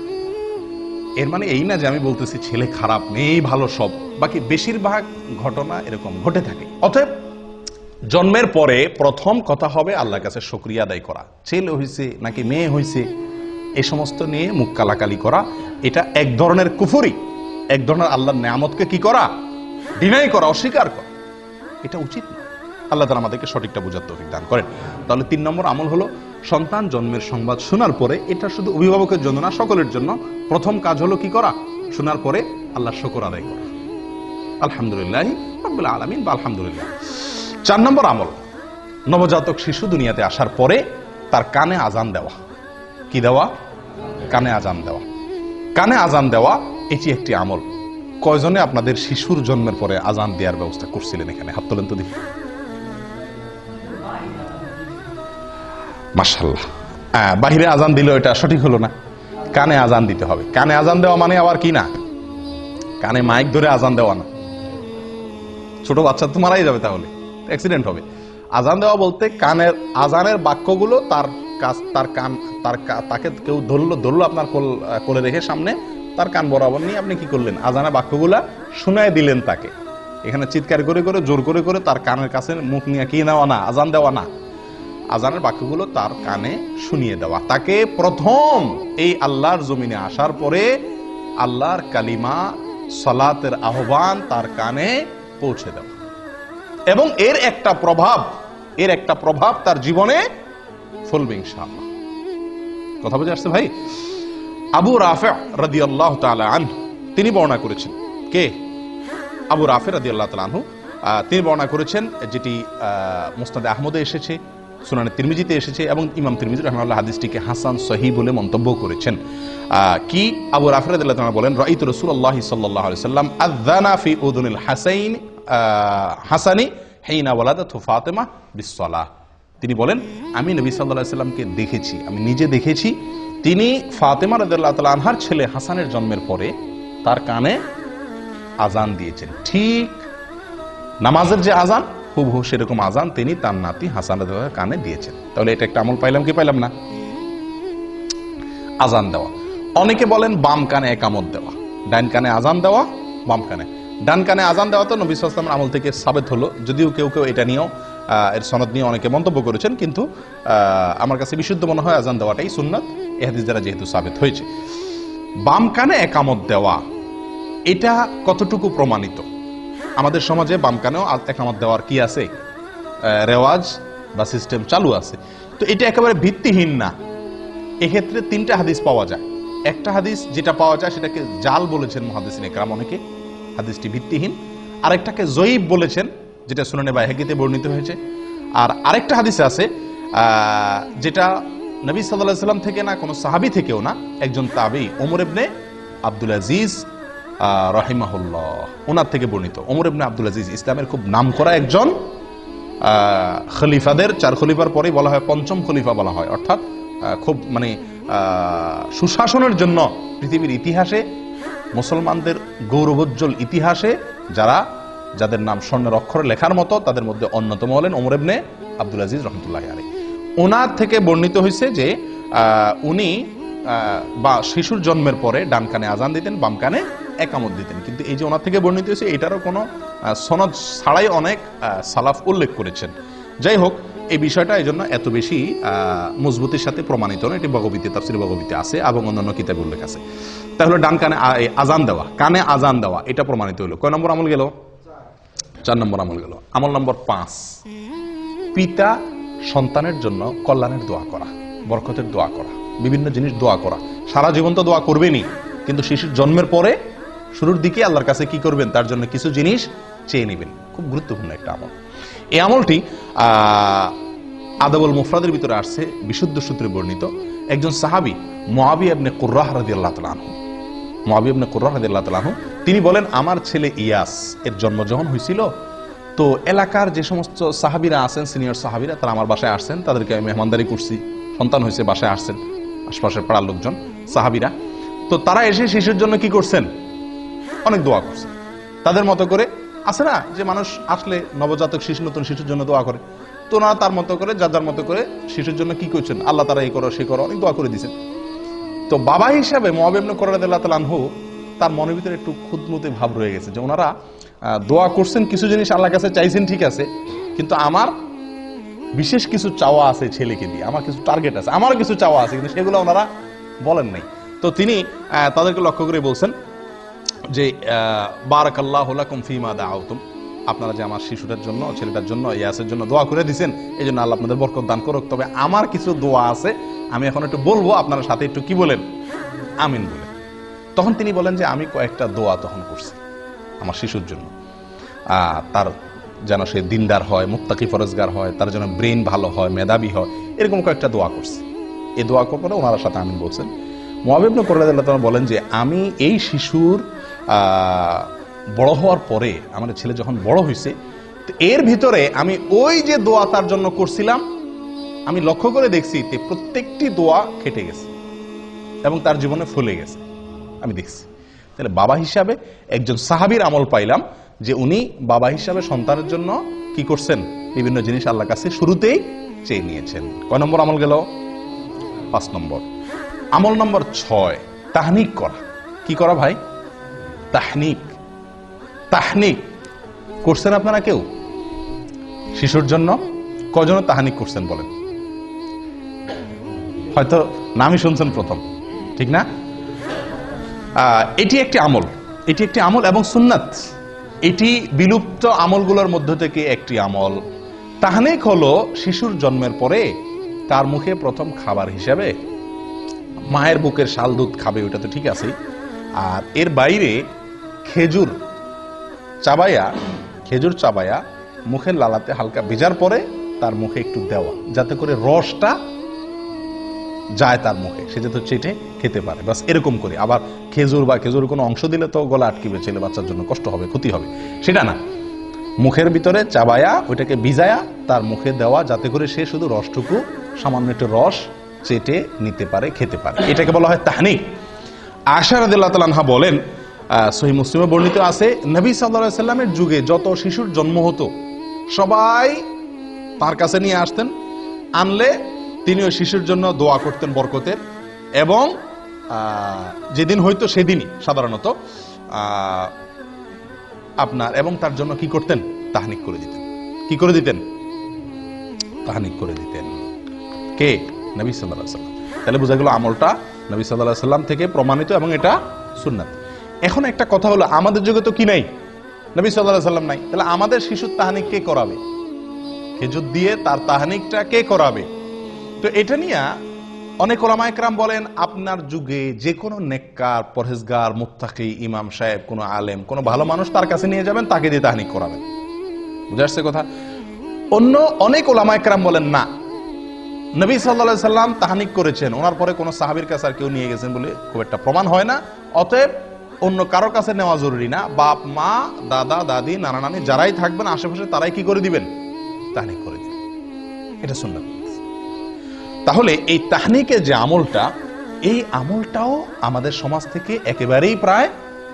এর মানে এই না যে আমি বলতেছি ছেলে খারাপ মেয়ে ভালো, সব বাকি বেশিরভাগ ঘটনা এরকম ঘটে থাকে। অতএব জন্মের পরে প্রথম কথা হবে আল্লাহর কাছে শুকরিয়া আদায় করা। ছেলে হইছে নাকি মেয়ে হইছে এই সমস্ত নিয়ে মুখ কালাকালি করা, এটা এক ধরনের কুফরি, এক ধরনের আল্লাহর নেয়ামতকে কি করা, ডিনাই করা, অস্বীকার করা। এটা উচিত না। আল্লাহ তাআলা আমাদেরকে সঠিকটা বোঝার তৌফিক দান করেন। তাহলে তিন নম্বর আমল হলো সন্তান জন্মের সংবাদ শোনার পরে, এটা শুধু অভিভাবকের জন্য না, সকলের জন্য প্রথম কাজ হলো কি করা, শোনার পরে আল্লাহর শুকর আদায় করা। আলহামদুলিল্লাহ রাব্বিল আলামিন বা আলহামদুলিল্লাহ। চার নম্বর আমল, নবজাতক শিশু দুনিয়াতে আসার পরে তার কানে আজান দেওয়া। কি দেওয়া? কানে আজান দেওয়া। কানে আজান দেওয়া এটি একটি আমল। কয়জনে আপনাদের শিশুর জন্মের পরে আজান দেওয়ার ব্যবস্থা করছিলেন? এখানে হাত তোলেন তো দেখি। মাশাআল্লাহ। বাহিরে আজান দিল, এটা সঠিক হলো না। কানে আজান দিতে হবে। কানে আজান দেওয়া মানে আবার কি না, কানে মাইক ধরে আজান দেওয়া না। ছোট বাচ্চা তো মারাই যাবে, তাহলে অ্যাক্সিডেন্ট হবে। আজান দেওয়া বলতে কানের আজানের বাক্যগুলো তার কাছ, তার কান, তার তাকে কেউ ধরলো ধরলো আপনার কোল কোলে রেখে সামনে, তার কান বরাবর নিয়ে আপনি কি করলেন, আজানের বাক্যগুলা শুনায় দিলেন তাকে। এখানে চিৎকার করে করে জোর করে করে তার কানের কাছে মুখ নিয়ে কি নেওয়া না, আজান দেওয়া না। আজানের বাক্যগুলো তার কানে শুনিয়ে দেওয়া। তাকে প্রথম এই আল্লাহর জমিনে আসার পরে আল্লাহর কালিমা, সালাতের আহ্বান তার কানে পৌঁছে দেওয়া। এবং এর একটা প্রভাব, এর একটা প্রভাব তার জীবনে ফলবে ইনশাআল্লাহ। কথা বুঝে আসছে ভাই? আবু রাফি রাদিয়াল্লাহু তাআলা আনহু তিনি বর্ণনা করেছেন। কে? আবু রাফি রাদিয়াল্লাহু তাআলা আনহু তিনি বর্ণনা করেছেন, যেটি মুসনাদে আহমদে এসেছে, সুনানে তিরমিজিতে এসেছে, এবং ইমাম তিরমিজি রাহিমাহুল্লাহ হাদিসটিকে হাসান সহিহ বলে মন্তব্য করেছেন। কি আবু রাফি রাদিয়াল্লাহু তাআলা বলেন, রাআইতু রাসূলুল্লাহ সাল্লাল্লাহু আলাইহি ওয়াসাল্লাম আযানা ফি উযুনিল হাসাইন হাসানি হিনা ওয়ালাদাতহু ফাতিমা বিসসালাহ। তিনি বলেন আমি নবী সাল্লাল্লাহু আলাইহি ওয়াসাল্লামকে দেখেছি, আমি নিজে দেখেছি, তিনি ফাতিমা রাদিয়াল্লাহু তাআলা আনহার ছেলে হাসানের জন্মের পরে তার কানে আজান দিয়েছেন। ঠিক নামাজের যে আজান হুবহু সেরকম আজান তিনি তার নাতি হাসান রাদিয়াল্লাহু তাআলার কানে দিয়েছেন। তাহলে এটা একটা আমল পাইলাম কি পাইলাম না? আজান দেওয়া। অনেকে বলেন বাম কানে একামত দেওয়া, ডান কানে আজান দেওয়া, বাম কানে। ডান কানে আজান দেওয়া তো নবী সাল্লাল্লাহু আলাইহি ওয়াসাল্লামের আমল থেকে সাবিত হলো, যদিও কেউ কেউ এটা নিয়েও এর সনদ নিয়ে অনেকে মন্তব্য করেছেন, কিন্তু আমার কাছে বিশুদ্ধ মনে হয় আজান দেওয়াটাই সুন্নাত, এই হাদিস দ্বারা যেহেতু সাবিত হয়েছে। বাম কানে একামত দেওয়া এটা কতটুকু প্রমাণিত? আমাদের সমাজে বাম কানেও একামত দেওয়ার কি আছে, রেওয়াজ বা সিস্টেম চালু আছে। তো এটা একেবারে ভিত্তিহীন না। এক্ষেত্রে তিনটা হাদিস পাওয়া যায়। একটা হাদিস যেটা পাওয়া যায় সেটাকে জাল বলেছেন মুহাদ্দিসিন ইকরাম অনেকে, হাদিসটি ভিত্তিহীন। আরেকটাকে জয়ীব বলেছেন, যেটা সুনানে বাইহাকিতে বর্ণিত হয়েছে। আর আরেকটা হাদিস আছে যেটা নবী সাল্লাল্লাহু আলাইহি ওয়াসাল্লাম থেকে না, কোনো সাহাবী থেকেও না, একজন তাবী ওমর ইবনে আব্দুল আজিজ রাহিমাহুল্লাহ ওনার থেকে বর্ণিত। ওমর ইবনে আব্দুল আজিজ ইসলামের খুব নামকরা একজন খলিফাদের, চার খলিফার পরেই বলা হয় পঞ্চম খলিফা বলা হয়, অর্থাৎ খুব মানে সুশাসনের জন্য পৃথিবীর ইতিহাসে মুসলমানদের গৌরবোজ্জ্বল ইতিহাসে যারা যাদের নাম স্বর্ণের অক্ষরে লেখার মতো তাদের মধ্যে অন্যতম হলেন ওমর ইবনে আব্দুল আজিজ রহমতুল্লাহ আলাইহি। ওনার থেকে বর্ণিত হয়েছে যে উনি বা শিশুর জন্মের পরে ডান কানে আজান দিতেন, বাম কানে একামত দিতেন। কিন্তু এই যে ওনার থেকে বর্ণিত হয়েছে এটারও কোনো সনদ ছাড়াই অনেক সালাফ উল্লেখ করেছেন। যাই হোক, এই বিষয়টা এই জন্য এত বেশি মজবুতির সাথে প্রমাণিত নয়। এটি বগবীতে, তাফসীর বগবীতে আছে এবং অন্যান্য কিতাবে উল্লেখ আছে। তাহলে ডান কানে আজান দেওয়া, কানে আজান দেওয়া, এটা প্রমাণিত হলো। কয় নম্বর আমল গেল? চার নম্বর আমল গেল। আমল নম্বর পাঁচ, পিতা সন্তানের জন্য কল্যাণের দোয়া করা, বরকতের দোয়া করা, বিভিন্ন জিনিস দোয়া করা। সারা জীবন তো দোয়া করবেনই, কিন্তু শিশুর জন্মের পরে শুরুর দিকে আল্লাহর কাছে কি করবেন? তার জন্য কিছু জিনিস চেয়ে নেবেন। খুব গুরুত্বপূর্ণ একটা আমল। এই আমলটি আদাবুল মুফরাদের ভিতরে আসছে, বিশুদ্ধ সূত্রে বর্ণিত। একজন সাহাবী মুআবিয়া ইবনে কুররাহ রাদিয়াল্লাহু তাআলা আনহু, মুআবিয়া ইবনে কুররাহ রাদিয়াল্লাহু তাআলা আনহু, তিনি বলেন, আমার ছেলে ইয়াস এর জন্ম যখন হয়েছিল, তো এলাকার যে সমস্ত সাহাবীরা আছেন, সিনিয়র সাহাবীরা, তারা আমার বাসায় আসছেন, তাদেরকে আমি মেহমানদারি করছি। সন্তান হয়েছে, বাসায় আসছেন আশপাশের পাড়ার লোকজন, সাহাবীরা। তো তারা এসে শিশুর জন্য কি করছেন? অনেক দোয়া করছেন তাদের মতো করে। আছে না যে মানুষ আসলে নবজাতক শিশু, নতুন শিশুর জন্য দোয়া করে, তো ওনারা তার মতো করে, যার যার মতো করে শিশুর জন্য কি করছেন? আল্লাহ তারা এই করো, সে করো, অনেক দোয়া করে দিয়েছেন। তো বাবা হিসাবে মুআবিয়া ইবনে কুররাহ রাদিয়াল্লাহু তাআলা আনহু, তার মনের ভিতরে একটু খুঁতমুতে ভাব রয়ে গেছে যে ওনারা দোয়া করছেন, কিছু জিনিস আল্লাহর কাছে চাইছেন, ঠিক আছে, কিন্তু আমার বিশেষ কিছু চাওয়া আছে ছেলেকে দিয়ে, আমার কিছু টার্গেট আছে, আমার কিছু চাওয়া আছে, কিন্তু সেগুলো ওনারা বলেন নাই। তো তিনি তাদেরকে লক্ষ্য করে বলছেন যে বারাকাল্লাহু লাকুম ফীমা দাআউতুম, আপনারা যে আমার শিশুটার জন্য, ছেলেটার জন্য, ইয়াসের জন্য দোয়া করে দিয়েছেন, এই জন্য আল্লাহ আপনাদের বরকত দান করুক। তবে আমার কিছু দোয়া আছে, আমি এখন একটু বলবো, আপনারা সাথে একটু কি বলেন? আমিন বলেন। তখন তিনি বলেন যে আমি কয়েকটা দোয়া তখন করছি আমার শিশুর জন্য, তার যেন সে দিনদার হয়, মুত্তাকি ফরজগার হয়, তার যেন ব্রেন ভালো হয়, মেধাবী হয়, এরকম কয়েকটা দোয়া করছি। এই দোয়া করে ওনার সাথে আমিন বলছেন। মুআবিয়া ইবনে কুররাহ রাদিয়াল্লাহু তাআলা বলেন যে আমি এই শিশুর বড় হওয়ার পরে, আমাদের ছেলে যখন বড় হয়েছে, তো এর ভিতরে আমি ওই যে দোয়া তার জন্য করছিলাম, আমি লক্ষ্য করে দেখছি প্রত্যেকটি দোয়া খেটে গেছে এবং তার জীবনে ফলে গেছে, আমি দেখছি। তাহলে বাবা হিসাবে একজন সাহাবীর আমল পাইলাম যে উনি বাবা হিসাবে সন্তানের জন্য কি করছেন? বিভিন্ন জিনিস আল্লাহর কাছে শুরুতেই চেয়ে নিয়েছেন। কয় নম্বর আমল গেল? পাঁচ নম্বর। আমল নম্বর ছয়, তাহনিক করা। কি করা ভাই? তাহনিক। তাহনিক করছেন আপনারা কেউ শিশুর জন্য? কজন তাহনিক করছেন বলেন? হয়তো নামই শুনছেন প্রথম, ঠিক না? এটি একটি আমল, এটি একটি আমল এবং সুন্নাত। এটি বিলুপ্ত আমলগুলোর মধ্য থেকে একটি আমল। তাহনিক হলো শিশুর জন্মের পরে তার মুখে প্রথম খাবার হিসাবে মায়ের বুকের শাল দুধ খাবে, ওটা তো ঠিক আছে। আর এর বাইরে খেজুর চাবায়া, খেজুর চাবায়া মুখের লালাতে হালকা ভেজার পরে তার মুখে একটু দেওয়া, যাতে করে রসটা যায় তার মুখে, সে যাতে চেটে খেতে পারে, বাস এরকম করে। আবার খেজুর বা খেজুর কোনো অংশ দিলে তো গলা আটকিবে, ছেলে বাচ্চার জন্য কষ্ট হবে, ক্ষতি হবে, সেটা না। মুখের ভিতরে চাবায়া ওইটাকে ভিজায়া তার মুখে দেওয়া, যাতে করে সে শুধু রসটুকু, সামান্য একটু রস চেটে নিতে পারে, খেতে পারে। এটাকে বলা হয় তাহনিক। আয়েশা রাদিয়াল্লাহু তাআলা আনহা বলেন, সহিহ মুসলিমে বর্ণিত আছে, নবী সাল্লাল্লাহু আলাইহি সাল্লামের যুগে যত শিশুর জন্ম হতো সবাই তার কাছে নিয়ে আসতেন, আনলে তিনি ওই শিশুর জন্য দোয়া করতেন বরকতের, এবং যেদিন হয়তো সেদিনই সাধারণত আপনার, এবং তার জন্য কি করতেন? তাহনিক করে দিতেন। কি করে দিতেন? তাহনিক করে দিতেন। কে? নবী সাল্লাল্লাহু আলাইহি সাল্লাম। তাহলে বোঝা গেল আমলটা নবী সাল্লাল্লাহু আলাইহি সাল্লাম থেকে প্রমাণিত এবং এটা সুন্নাত। এখন একটা কথা হলো, আমাদের যুগে তো কি নাই? নবী সাল্লাল্লাহু আলাইহি সাল্লাম নাই। তাহলে আমাদের শিশুর তাহনিক কে করাবে? খেজুর দিয়ে তার তাহনিকটা কে করাবে? তো এটা নিয়ে অনেক ওলামা একরাম বলেন, আপনার যুগে যে কোনো নেককার, পরহেজগার, মুত্তাকি, ইমাম সাহেব, কোনো আলেম, কোনো ভালো মানুষ তার কাছে নিয়ে যাবেন, তাকে দিয়ে তাহনিক করাবেন। বুঝে আসছে কথা? অন্য অনেক ওলামা একরাম বলেন না, নবী সাল্লাল্লাহু আলাইহি সাল্লাম তাহনিক করেছেন, ওনার পরে কোনো সাহাবীর কাছে আর কেউ নিয়ে গেছেন বলে খুব একটা প্রমাণ হয় না। অতএব অন্য কারোর কাছে নেওয়া জরুরি না। বাপ মা, দাদা দাদি, নানা নানি যারাই থাকবেন আশেপাশে, তারাই কি করে দিবেন? তাহনিক করে দিবেন। এটা সুন্নাত। তাহলে এই তাহনিকের যে আমলটা, এই আমলটাও আমাদের সমাজ থেকে একেবারেই প্রায়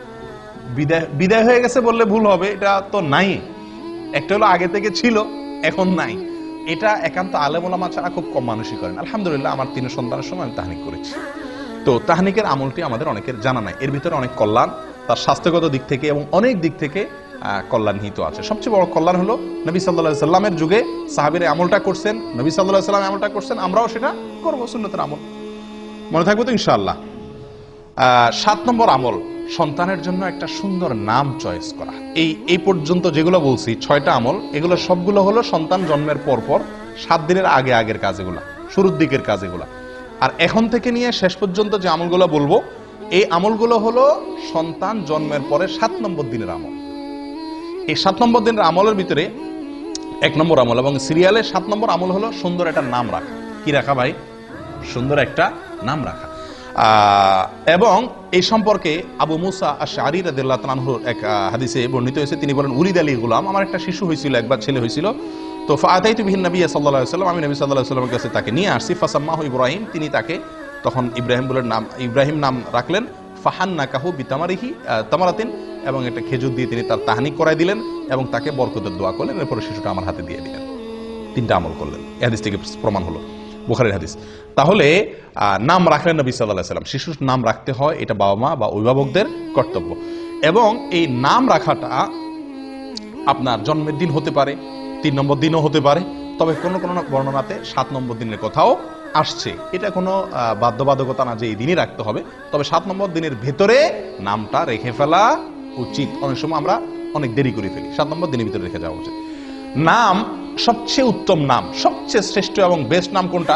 বিদায় বিদায় হয়ে গেছে বললে ভুল হবে, এটা তো নাই। একটা হলো আগে থেকে ছিল, এখন নাই। এটা একান্ত আলেম ওলামা ছাড়া খুব কম মানুষই করেন। আলহামদুলিল্লাহ আমার তিন সন্তানের সময় আমি তাহনিক করেছি। তো তাহনিকের আমলটি আমাদের অনেকের জানা নাই। এর ভিতরে অনেক কল্যাণ, তার স্বাস্থ্যগত দিক থেকে এবং অনেক দিক থেকে কল্যাণ নিহিত আছে। সবচেয়ে বড় কল্যাণ হলো নবী সাল্লাল্লাহু আলাইহি সাল্লামের যুগে সাহাবীরা আমলটা করছেন, নবী সাল্লাল্লাহু আলাইহি সাল্লাম আমলটা করছেন, আমরাও সেটা করব, সুন্নতের আমল। মনে থাকবে তো ইনশাআল্লাহ। সাত নম্বর আমল, সন্তানের জন্য একটা সুন্দর নাম চয়েস করা। এই এই পর্যন্ত যেগুলো বলছি ছয়টা আমল, এগুলো সবগুলো হলো সন্তান জন্মের পর পর সাত দিনের আগে আগের কাজ, এগুলা শুরুর দিকের কাজ এগুলা। আর এখন থেকে নিয়ে শেষ পর্যন্ত যে আমলগুলো বলবো, এই আমলগুলো হলো সন্তান জন্মের পরে সাত নম্বর দিনের আমল। এই সাত নম্বর দিনের আমলের ভিতরে এক নম্বর আমল এবং সিরিয়ালের সাত নম্বর আমল হলো সুন্দর একটা নাম রাখা। কি রাখা ভাই? সুন্দর একটা নাম রাখা। এবং এই সম্পর্কে আবু মুসা আশআরী রাদিয়াল্লাহু তাআলা আনহুর এক হাদিসে বর্ণিত হয়েছে, তিনি বলেন, উলিদ আলী গুলাম, আমার একটা শিশু হয়েছিল, একবার ছেলে হয়েছিল। তো ফাআতাইতু বিহিন নবী সাল্লাল্লাহু আলাইহি ওয়াসাল্লাম, আমি নবী সাল্লাল্লাহু আলাইহি ওয়াসাল্লামের কাছে তাকে নিয়ে আসছি। ফাসাম্মাহু ইব্রাহিম, তিনি তাকে তখন ইব্রাহিম বলে নাম ইব্রাহিম নাম রাখলেন। ফাহান্নাকাহু বিতামারিহি তামারাতিন, এবং একটা খেজুর দিয়ে তিনি তার তাহনিক করাই দিলেন এবং তাকে বরকতের দোয়া করলেন। এরপরে শিশুটা আমার হাতে দিয়ে দিলেন। তিনটা আমল করলেন। এই হাদিস থেকে প্রমাণ হলো, বুখারীর হাদিস। তাহলে নাম রাখলেন নবী সাল্লাল্লাহু আলাইহি ওয়াসাল্লাম। শিশুর নাম রাখতে হয়, এটা বাবা মা বা অভিভাবকদের কর্তব্য। এবং এই নাম রাখাটা আপনার জন্মের দিন হতে পারে, তিন নম্বর দিনও হতে পারে, তবে কোন কোন বর্ণনাতে সাত নম্বর দিনের কথাও আসছে। এটা কোনো বাধ্যবাধকতা না যে এই দিনই রাখতে হবে, তবে সাত নম্বর দিনের ভেতরে নামটা রেখে ফেলা উচিত। অনেক সময় আমরা অনেক দেরি করে ফেলি, সাত নম্বর দিনের ভিতরে রেখে যাওয়া উচিত। নাম সবচেয়ে উত্তম নাম, সবচেয়ে শ্রেষ্ঠ এবং বেস্ট নাম কোনটা?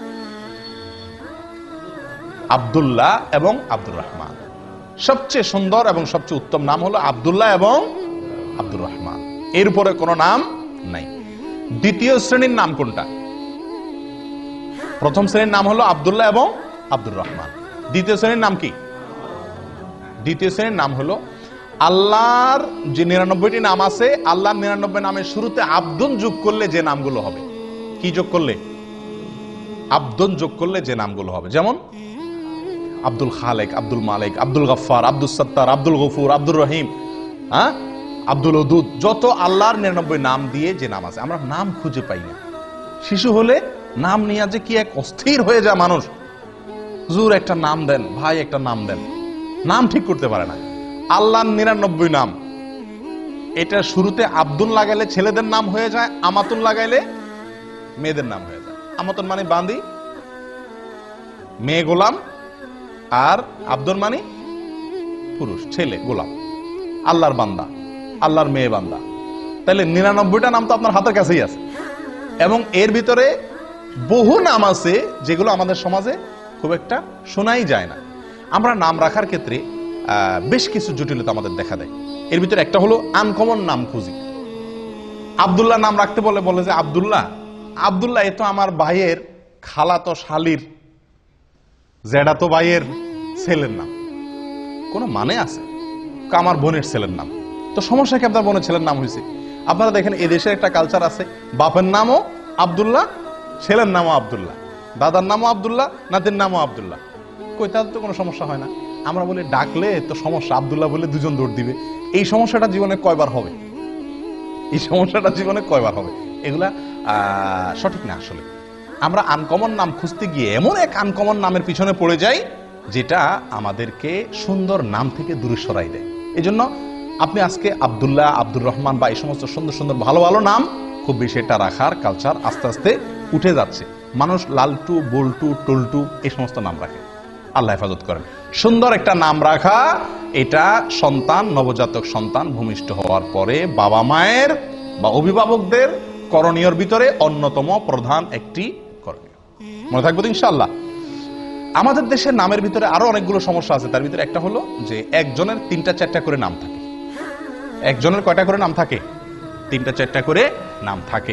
আব্দুল্লাহ এবং আব্দুর রহমান। সবচেয়ে সুন্দর এবং সবচেয়ে উত্তম নাম হলো আব্দুল্লাহ এবং আব্দুর রহমান, এর উপরে কোনো নাম নাই। দ্বিতীয় শ্রেণীর নাম কোনটা? প্রথম শ্রেণীর নাম হলো আব্দুল্লাহ এবং আব্দুর রহমান। দ্বিতীয় শ্রেণীর নাম কি? দ্বিতীয় শ্রেণীর নাম হলো আল্লাহর যে নিরানব্বইটি নাম আছে, আল্লাহর নিরানব্বই নামের শুরুতে আব্দুন যোগ করলে যে নামগুলো হবে। কি যোগ করলে? আব্দুন যোগ করলে যে নামগুলো হবে। যেমন আব্দুল খালেক, আব্দুল মালিক, আব্দুল গফফার, আব্দুল সত্তার, আব্দুল গফুর, আব্দুর রহিম, হ্যাঁ, আব্দুল ওদুদ, যত আল্লাহর নিরানব্বই নাম দিয়ে যে নাম আছে, আমরা নাম খুঁজে পাই না। শিশু হলে নাম নিয়ে যে কি এক অস্থির হয়ে যায় মানুষ। হুজুর একটা নাম দেন, ভাই একটা নাম দেন, নাম ঠিক করতে পারে না। আল্লাহর নিরানব্বই নাম, এটা শুরুতে আব্দুল লাগাইলে ছেলেদের নাম হয়ে যায়, আমাতুন লাগাইলে মেয়েদের নাম হয়ে যায়। আমাতুন মানে বান্দি, মেয়ে গোলাম, আর আব্দুল মানে পুরুষ, ছেলে গোলাম, আল্লাহর বান্দা, আল্লাহর মেয়ে বান্দা। তাহলে নিরানব্বইটা নাম তো আপনার হাতের কাছেই আছে, এবং এর ভিতরে বহু নাম আছে যেগুলো আমাদের সমাজে খুব একটা শোনাই যায় না। আমরা নাম রাখার ক্ষেত্রে বেশ কিছু জটিলতা আমাদের দেখা দেয়। এর ভিতরে একটা হলো আনকমন নাম খুঁজি। আব্দুল্লাহ নাম রাখতে বলে বলে যে আব্দুল্লাহ, আব্দুল্লাহ এ তো আমার ভাইয়ের খালাতো শালির জেডাতো ভাইয়ের ছেলের নাম, কোন মানে আছে? আমার বোনের ছেলের নাম। তো সমস্যা কি আপনার বোনের ছেলের নাম হয়েছে? আপনারা দেখেন এদেশের একটা কালচার আছে, বাপের নামও আব্দুল্লাহ, ছেলের নামও আব্দুল্লাহ, দাদার নামও আব্দুল্লাহ, নাতির নামও আব্দুল্লাহ। কই, তাহলে তো কোনো সমস্যা হয় না। আমরা বলি ডাকলে তো সমস্যা, আব্দুল্লাহ বলে দুজন দৌড় দিবে। এই সমস্যাটা জীবনে কয়বার হবে? এই সমস্যাটা জীবনে কয়বার হবে? এগুলা সঠিক না। আসলে আমরা আনকমন নাম খুঁজতে গিয়ে এমন এক আনকমন নামের পিছনে পড়ে যাই যেটা আমাদেরকে সুন্দর নাম থেকে দূরে সরাই দেয়। এই জন্য আপনি আজকে আব্দুল্লাহ, আব্দুর রহমান বা এই সমস্ত সুন্দর সুন্দর ভালো ভালো নাম খুব বেশি এটা রাখার কালচার আস্তে আস্তে উঠে যাচ্ছে। মানুষ লালটু, বল্টু, টল্টু এই সমস্ত নাম রাখে। আল্লাহ হেফাজত করেন। সুন্দর একটা নাম রাখা, এটা সন্তান, নবজাতক সন্তান ভূমিষ্ঠ হওয়ার পরে বাবা মায়ের বা অভিভাবকদের করণীয়র ভিতরে অন্যতম প্রধান একটি করণীয়। মনে থাকবে তো ইনশাআল্লাহ। আমাদের দেশের নামের ভিতরে আরো অনেকগুলো সমস্যা আছে। তার ভিতরে একটা হলো যে একজনের তিনটা চারটা করে নাম থাকে। একজনের কয়টা করে নাম থাকে? তিনটা চারটা করে নাম থাকে,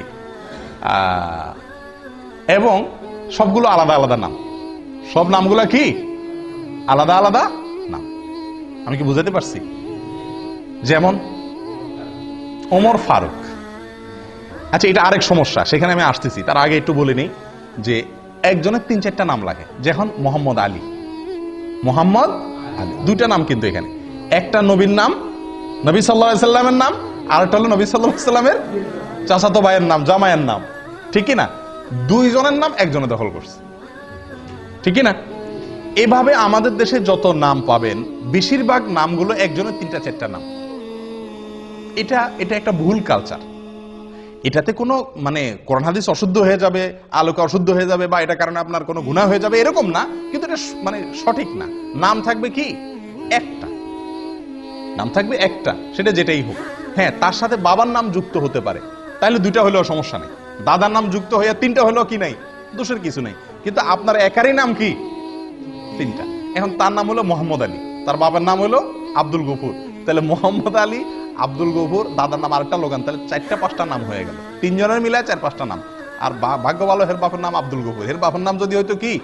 এবং সবগুলো আলাদা আলাদা নাম। সব নামগুলা কি আলাদা আলাদা নাম। আমি কি বুঝাতে পারছি? যেমন ওমর ফারুক। আচ্ছা, এটা আরেক সমস্যা, সেখানে আমি আসতেছি। তার আগে একটু বলে নেই যে একজনের তিন চারটা নাম লাগে। যেমন মোহাম্মদ আলী, মোহাম্মদ আলী, দুইটা নাম কিন্তু এখানে। একটা নবীর নাম, নবী সাল্লাল্লাহু আলাইহি সাল্লামের নাম, আর একটা হলো নবী সাল্লাল্লাহু আলাইহি সাল্লামের চাচাতো ভাইয়ের নাম, জামাইয়ের নাম, ঠিক না? দুইজনের নাম একজনে দখল করছে, ঠিক না? এভাবে আমাদের দেশে যত নাম পাবেন বেশিরভাগ নামগুলো একজনের তিনটা চারটা নাম। এটা এটা একটা ভুল কালচার। এটাতে কোনো মানে কোরআন হাদিস অশুদ্ধ হয়ে যাবে, আলোকে অশুদ্ধ হয়ে যাবে, বা এটা কারণে আপনার কোনো গুনাহ হয়ে যাবে এরকম না, কিন্তু এটা মানে সঠিক না। নাম থাকবে কি একটা, নাম থাকবে একটা, সেটা যেটাই হোক। হ্যাঁ, তার সাথে বাবার নাম যুক্ত হতে পারে, তাহলে দুইটা হলেও সমস্যা নেই। দাদার নাম যুক্ত হয়ে তিনটা হলেও কি নাই, দোষের কিছু নেই। কিন্তু আপনার একারই নাম কি তিনটা। এখন তার নাম হলো মোহাম্মদ আলী, তার বাবার নাম হলো আব্দুল গফুর, তাহলে মোহাম্মদ আলী, আব্দুল গফুর, দাদার নাম আরেকটা লোগান, তাহলে চারটা পাঁচটা নাম হয়ে গেল, তিনজনের মিলায় চার পাঁচটা নাম। আর ভাগ্য ভালো হের বাপের নাম আব্দুল গফুর, হের বাপের নাম যদি হয়তো কি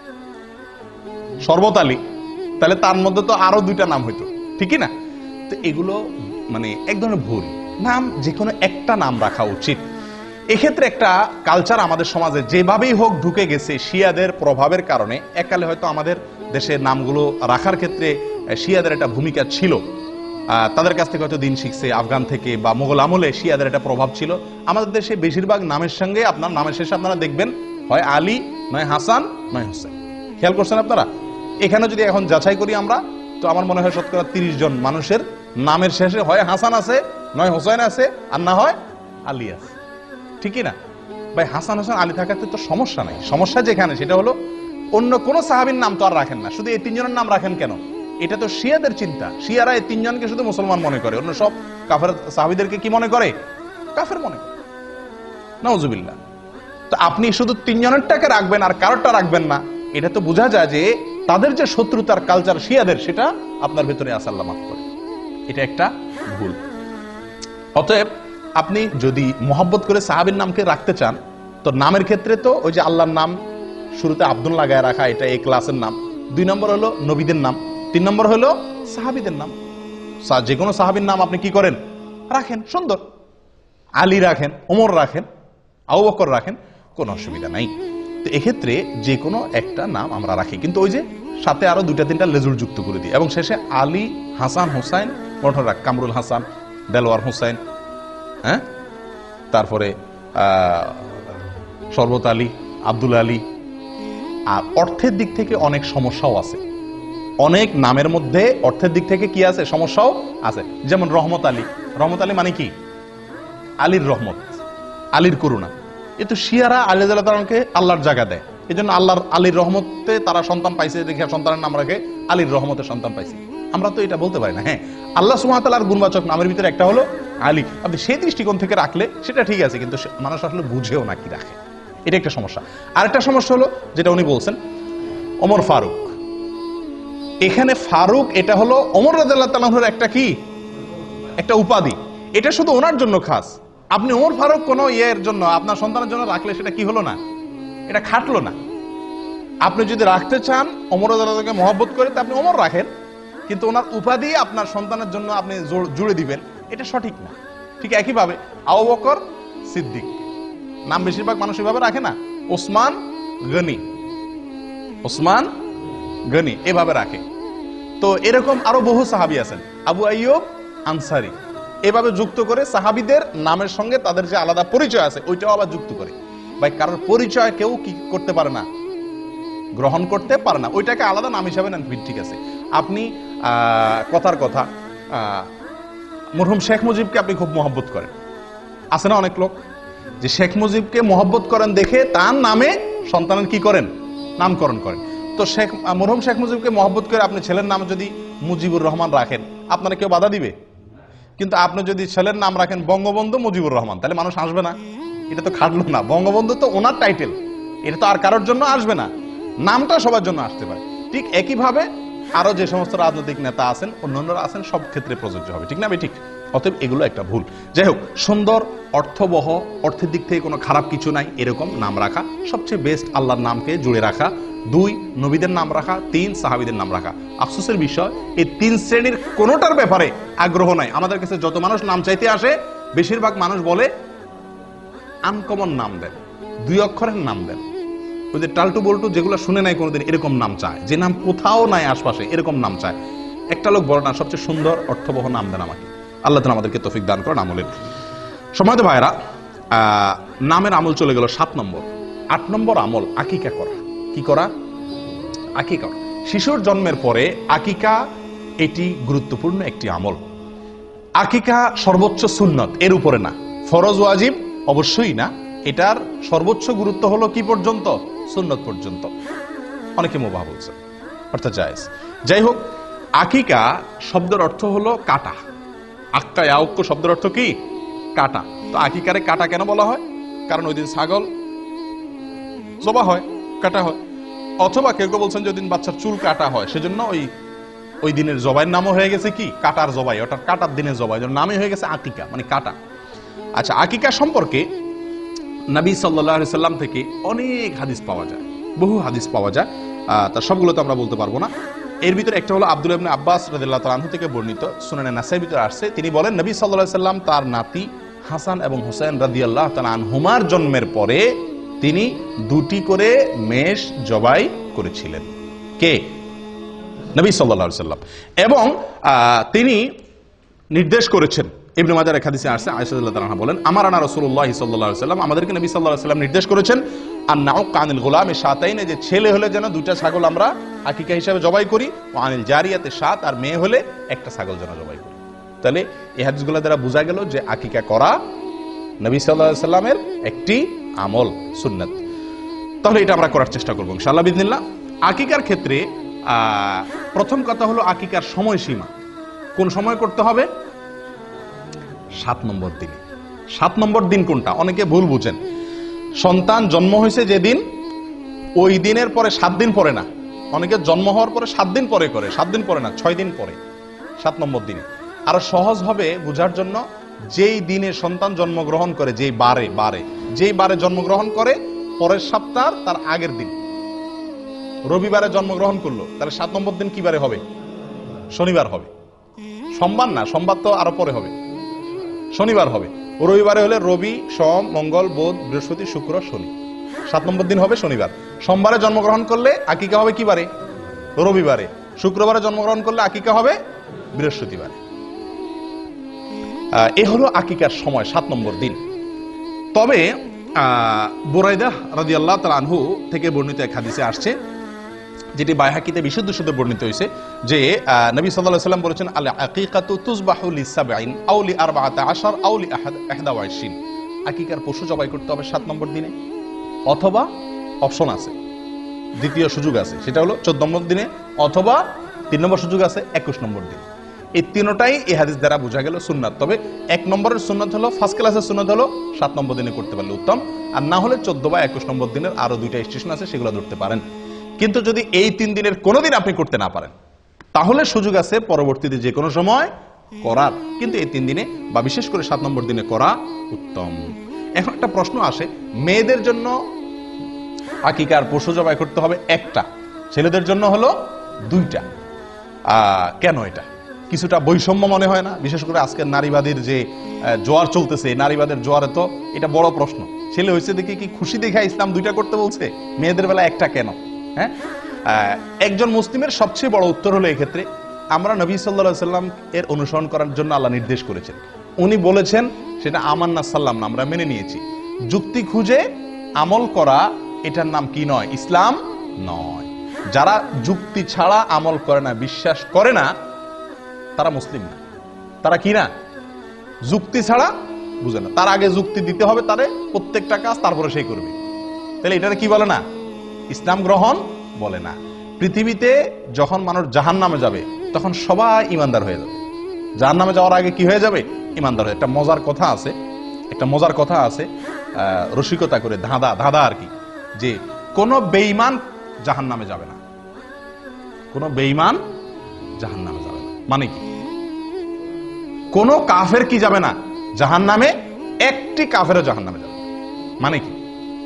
শরবত আলী, তাহলে তার মধ্যে তো আরো দুইটা নাম হইতো, ঠিকই না? তো এগুলো মানে এক ধরনের ভুল। নাম যে কোনো একটা নাম রাখা উচিত। এক্ষেত্রে একটা কালচার আমাদের সমাজে যেভাবেই হোক ঢুকে গেছে শিয়াদের প্রভাবের কারণে। এককালে হয়তো আমাদের দেশের নামগুলো রাখার ক্ষেত্রে শিয়াদের একটা ভূমিকা ছিল, তাদের কাছ থেকে হয়তো দিন শিখছে, আফগান থেকে বা মোগল আমলে শিয়াদের একটা প্রভাব ছিল। আমাদের দেশে বেশিরভাগ নামের সঙ্গে আপনার নামের শেষে আপনারা দেখবেন হয় আলী, নয় হাসান, নয় হোসেন। খেয়াল করছেন আপনারা? এখানে যদি এখন যাচাই করি আমরা, তো আমার মনে হয় শতকরা তিরিশ জন মানুষের নামের শেষে হয় হাসান আছে, নয় হোসেন আছে, আর না হয় আলী আছে, ঠিকই না ভাই? হাসান হোসেন আলী থাকাতে তো সমস্যা নাই। সমস্যা যেখানে সেটা হলো অন্য কোন সাহাবীর নাম তো আর রাখেন না, শুধু এই তিনজনের নাম রাখেন কেন? এটা তো শিয়াদের চিন্তা। শিয়ারা এই তিনজনকে শুধু মুসলমান মনে করে, অন্য সব কাফের সাহাবীদেরকে কি মনে করে? কাফের মনে করে। নাউজুবিল্লাহ। তো আপনি শুধু তিনজনেরটাকে রাখবেন আর কারোরটা রাখবেন না, এটা তো বোঝা যায় যে তাদের যে শত্রুতার কালচার শিয়াদের, সেটা আপনার ভেতরে আছে, আল্লাহ মাফ করে। এটা একটা ভুল। অতএব আপনি যদি মোহাব্বত করে সাহাবীর নামকে রাখতে চান, তো নামের ক্ষেত্রে তো ওই যে আল্লাহর নাম শুরুতে আব্দুল লাগায় রাখা, এটা এই ক্লাসের নাম। দুই নম্বর হলো নবীদের নাম, তিন নম্বর হলো সাহাবীদের নাম। যে কোনো সাহাবীর নাম আপনি কি করেন? রাখেন, সুন্দর। আলী রাখেন, ওমর রাখেন, আবু বকর রাখেন, কোনো অসুবিধা নাই। তো এক্ষেত্রে যে কোনো একটা নাম আমরা রাখি, কিন্তু ওই যে সাথে আরো দুইটা তিনটা লেজুর যুক্ত করে দিই, এবং শেষে আলী, হাসান, হোসাইন, মনে রাখ কামরুল হাসান, দেলোয়ার হোসাইন, হ্যাঁ, তারপরে শরবত আলী, আব্দুল আলী। আর অর্থের দিক থেকে অনেক সমস্যাও আছে, অনেক নামের মধ্যে অর্থের দিক থেকে কি আছে, সমস্যাও আছে। যেমন রহমত আলী, রহমত আলী মানে কি? আলীর রহমত, আলীর করুণা। এ তো শিয়ারা আলী আল্লাহকে আল্লাহর জায়গা দেয়, এই জন্য আল্লাহর আলীর রহমতে তারা সন্তান পাইছে, দেখে সন্তানের নাম রাখে আলীর রহমতের সন্তান পাইছে। আমরা তো এটা বলতে পারি না। হ্যাঁ, আল্লাহ সুবহানাহু ওয়া তাআলার গুণবাচক নামের ভিতরে একটা হলো আলী। আপনি সেই দৃষ্টিকোণ থেকে রাখলে সেটা ঠিক আছে, কিন্তু মানুষ আসলে বুঝেও না কি রাখে, এটা একটা সমস্যা। আরেকটা সমস্যা হলো যেটা উনি বলছেন, ওমর ফারুক। এখানে ফারুক এটা হলো ওমর রাদিয়াল্লাহু তাআলার একটা কি, একটা উপাধি। এটা শুধু ওনার জন্য খাস। আপনি ওমর ফারুক কোন ইয়ের জন্য আপনার সন্তানের জন্য রাখলে সেটা কি হলো না, এটা খাটলো না। আপনি যদি রাখতে চান ওমর রাদিয়াল্লাহু তাআলাকে মহব্বত করে, তা আপনি ওমর রাখেন, কিন্তু ওনার উপাধি আপনার সন্তানের জন্য আপনি জুড়ে দিবেন, এটা সঠিক না। ঠিক একইভাবে আবু বকর সিদ্দিক নাম বেশিরভাগ মানুষ এভাবে রাখে না, ওসমান গনি, ওসমান গনি এভাবে রাখে। তো এরকম আরো বহু সাহাবী আছেন, আবু আইয়ুব আনসারী, এভাবে যুক্ত করে সাহাবীদের নামের সঙ্গে তাদের যে আলাদা পরিচয় আছে ওইটাও আবার যুক্ত করে। ভাই, কারোর পরিচয় কেউ কি করতে পারে না, গ্রহণ করতে পারে না, ওইটাকে আলাদা নাম হিসাবে নেন, ঠিক আছে। আপনি কথার কথা মরহুম শেখ মুজিবকে আপনি খুব মহব্বত করেন, আছে না অনেক লোক যে শেখ মুজিবকে মহব্বত করেন দেখে তার নামে সন্তানের কি করেন, নামকরণ করেন। তো শেখ মরহুম শেখ মুজিবকে মহব্বত করে আপনি ছেলের নাম যদি মুজিবুর রহমান রাখেন, আপনারা কেউ বাধা দিবে? কিন্তু আপনি যদি ছেলের নাম রাখেন বঙ্গবন্ধু মুজিবুর রহমান, তাহলে মানুষ আসবে না? এটা তো খাটলো না। বঙ্গবন্ধু তো ওনার টাইটেল, এটা তো আর কারোর জন্য আসবে না, নামটা সবার জন্য আসতে পারে। ঠিক একইভাবে আরো যে সমস্ত রাজনৈতিক নেতা আছেন, অন্যান্যরা আছেন, সব ক্ষেত্রে প্রযোজ্য হবে, ঠিক না? ঠিক। অতএব এগুলো একটা ভুল। যাই হোক, সুন্দর অর্থবহ, অর্থের দিক থেকে কোনো খারাপ কিছু নাই এরকম নাম রাখা সবচেয়ে বেস্ট। আল্লাহর নামকে জুড়ে রাখা, দুই নবীদের নাম রাখা, তিন সাহাবীদের নাম রাখা। আফসোসের বিষয়, এই তিন শ্রেণীর কোনোটার ব্যাপারে আগ্রহ নাই আমাদের কাছে। যত মানুষ নাম চাইতে আসে, বেশিরভাগ মানুষ বলে আনকমন নাম দেন, দুই অক্ষরের নাম দেন, ওই যে টালটু বল্টু যেগুলো শুনে নাই কোনোদিন, এরকম নাম চায়, যে নাম কোথাও নাই আশপাশে, এরকম নাম চায়। একটা লোক বলে না সবচেয়ে সুন্দর অর্থবহ নাম দেন আমাকে। আল্লাহ তাআলা আমাদেরকে তৌফিক দান করেন আমলের। সম্মানিত ভাইরা, নামের আমল চলে গেল সাত নম্বর। আট নম্বর আমল আকিকা করা। কি করা? আকিকা। শিশুর জন্মের পরে আকিকা এটি গুরুত্বপূর্ণ একটি আমল। আকিকা সর্বোচ্চ সুন্নত, এর উপরে না। ফরজ ওয়াজিব অবশ্যই না, এটার সর্বোচ্চ গুরুত্ব হলো কি পর্যন্ত? সুন্নত পর্যন্ত। অনেকে মুবাহ বলছে, অর্থাৎ জায়েজ। যাই হোক, আকিকা শব্দের অর্থ হলো কাটা। আক্কা ইয়াউক্ক শব্দের অর্থ কি? কাটা। তো আকিকারে কাটা কেন বলা হয়? কারণ ওই দিন ছাগল জবা হয়, কাটা হয়। অথবা কেউ কেউ বলছেন যে ওই দিন বাচ্চার চুল কাটা হয়, সেজন্য ওই ওই দিনের জবাইয়ের নামও হয়ে গেছে কি? কাটার জবাই, অর্থাৎ কাটার দিনের জবাই, নামই হয়ে গেছে আকিকা, মানে কাটা। আচ্ছা, আকিকা সম্পর্কে নবী সাল্লাল্লাহু আলাইহি সাল্লাম থেকে অনেক হাদিস পাওয়া যায়, বহু হাদিস পাওয়া যায়। তার সবগুলো তো আমরা বলতে পারবো না। এর ভিতরে একটা হলো আব্দুল্লাহ ইবনে আব্বাস রাদিয়াল্লাহু তাআলা আনহু থেকে বর্ণিত, সুনানে নাসাঈর ভিতরে আসছে। তিনি বলেন, নবী সাল্লাল্লাহু আলাইহি সাল্লাম তার নাতি হাসান এবং হুসাইন রাদিয়াল্লাহু তাআলা আনহুমার জন্মের পরে তিনি দুটি করে মেষ জবাই করেছিলেন। কে? নবী সাল্লাল্লাহু আলাইহি সাল্লাম। এবং তিনি নির্দেশ করেছেন, ইবনে মাজাহ এর হাদিসে আসছে, আয়েশা রাদিয়াল্লাহু তাআলা বলেন, আমারানা রাসূলুল্লাহ সাল্লাল্লাহু আলাইহি সাল্লাম, আমাদেরকে নবী সাল্লাল্লাহু আলাইহি সাল্লাম নির্দেশ করেছেন, আন-নাউক আনিল গোলামে শাতাইন, যে ছেলে হলে যেন দুইটা ছাগল আমরা আকিকা হিসেবে জবাই করি, ও আনিল জারিয়াতে সাত, আর মেয়ে হলে একটা ছাগল যেন জবাই করি। তাহলে এই হাদিসগুলো দ্বারা বোঝা গেল যে আকিকা করা নবী সাল্লাল্লাহু আলাইহি সাল্লামের একটি আমল, সুন্নাত। তাহলে এটা আমরা করার চেষ্টা করব ইনশাআল্লাহ বিইذনিল্লাহ। আকিকার ক্ষেত্রে প্রথম কথা হলো আকিকার সময়সীমা। কোন সময় করতে হবে? সাত নম্বর দিনে। সাত নম্বর দিন কোনটা? অনেকে ভুল বুঝেন। সন্তান জন্ম হয়েছে যেদিন, ওই দিনের পরে সাত দিন পরে না। অনেকে জন্ম হওয়ার পরে সাত দিন পরে করে, সাত দিন পরে না, ছয় দিন পরে, সাত নম্বর দিনে। আরো সহজ হবে বোঝার জন্য, যেই দিনে সন্তান জন্মগ্রহণ করে, যেই বারে বারে যেই বারে জন্মগ্রহণ করে, পরের সপ্তাহ তার আগের দিন। রবিবারে জন্মগ্রহণ করলো, তাহলে সাত নম্বর দিন কি বারে হবে? শনিবার হবে। সোমবার না, সোমবার তো আরো পরে হবে, শনিবার হবে। রবিবারে হলে রবি, সোম, মঙ্গল, বুধ, বৃহস্পতি, শুক্র, শনি, সাত নম্বর দিন হবে শনিবার। সোমবারে জন্মগ্রহণ করলে আকিকা হবে কি বারে? রবিবারে। শুক্রবারে জন্মগ্রহণ করলে আকিকা হবে বৃহস্পতিবারে। এ হলো আকিকার সময়, সাত নম্বর দিন। তবে বুরাইদা রাদিয়াল্লাহু তাআলা আনহু থেকে বর্ণিত এক হাদিসে আসছে, যেটি বাইহাকিতে বিশুদ্ধ শুদ্ধ বর্ণিত হয়েছে, যে নবী সাল্লাল্লাহু আলাইহি সাল্লাম বলেছেন, আল আকিকাতু তুযবাহু লিসাবঈন আও লিআরবাআতি আশার আও লিআহদা ওয়া ইশরিন। আকিকার পশু জবাই করতে হবে সাত নম্বর দিনে, অথবা অপশন আছে, দ্বিতীয় সুযোগ আছে, সেটা হলো চোদ্দ নম্বর দিনে, অথবা তিন নম্বর সুযোগ আছে একুশ নম্বর দিন। এই তিনটাই এই হাদিস দ্বারা বোঝা গেল সুন্নাত। তবে এক নম্বরের সুন্নাত হলো, ফার্স্ট ক্লাসের সুন্নাত হলো সাত নম্বর দিনে করতে পারলে উত্তম, আর না হলে চোদ্দ বা একুশ নম্বর দিনের আরো দুইটা স্টেশন আছে, সেগুলো ধরতে পারেন। কিন্তু যদি এই তিন দিনের কোনো দিন আপনি করতে না পারেন, তাহলে সুযোগ আছে পরবর্তীতে যে কোনো সময় করার, কিন্তু এই তিন দিনে বা বিশেষ করে সাত নম্বর দিনে করা উত্তম। এখন একটা প্রশ্ন আসে, মেয়েদের জন্য আকিকার পশু জবাই করতে হবে একটা, ছেলেদের জন্য হলো দুইটা। আহ কেন? এটা কিছুটা বৈষম্য মনে হয় না? বিশেষ করে আজকের নারীবাদীর যে জোয়ার চলতেছে, নারীবাদের জোয়ারে তো এটা বড় প্রশ্ন। ছেলে হয়েছে দেখে কি খুশি দেখে ইসলাম দুইটা করতে বলছে, মেয়েদের বেলা একটা কেন? হ্যাঁ, একজন মুসলিমের সবচেয়ে বড় উত্তর হলো এক্ষেত্রে, আমরা নবী সাল্লাল্লাহু আলাইহি সাল্লাম এর অনুসরণ করার জন্য আল্লাহ নির্দেশ করেছেন। উনি বলেছেন, সেটা আমান্না সাল্লাম না, আমরা মেনে নিয়েছি। যুক্তি খুঁজে আমল করা এটার নাম কি নয়? ইসলাম নয়। যারা যুক্তি ছাড়া আমল করে না, বিশ্বাস করে না, তারা মুসলিম না। তারা কি না? যুক্তি ছাড়া বুঝে না। তার আগে যুক্তি দিতে হবে তারে, প্রত্যেকটা কাজ তারপরে সেই করবে। তাহলে এটারে কি বলে না? ইসলাম গ্রহণ বলে না। পৃথিবীতে যখন মানুষ জাহান্নামে যাবে, তখন সবাই ইমানদার হয়ে যাবে। জাহান্নামে যাওয়ার আগে কি হয়ে যাবে? ইমানদার হয়ে। একটা মজার কথা আছে, একটা মজার কথা আছে, রসিকতা করে, ধাঁধা ধাঁধা আর কি, যে কোন বেঈমান জাহান্নামে যাবে না। কোন বেঈমান জাহান্নামে যাবে না মানে কি? কোন কাফের কি যাবে না জাহান্নামে? একটি কাফেরও জাহান্নামে যাবে মানে কি?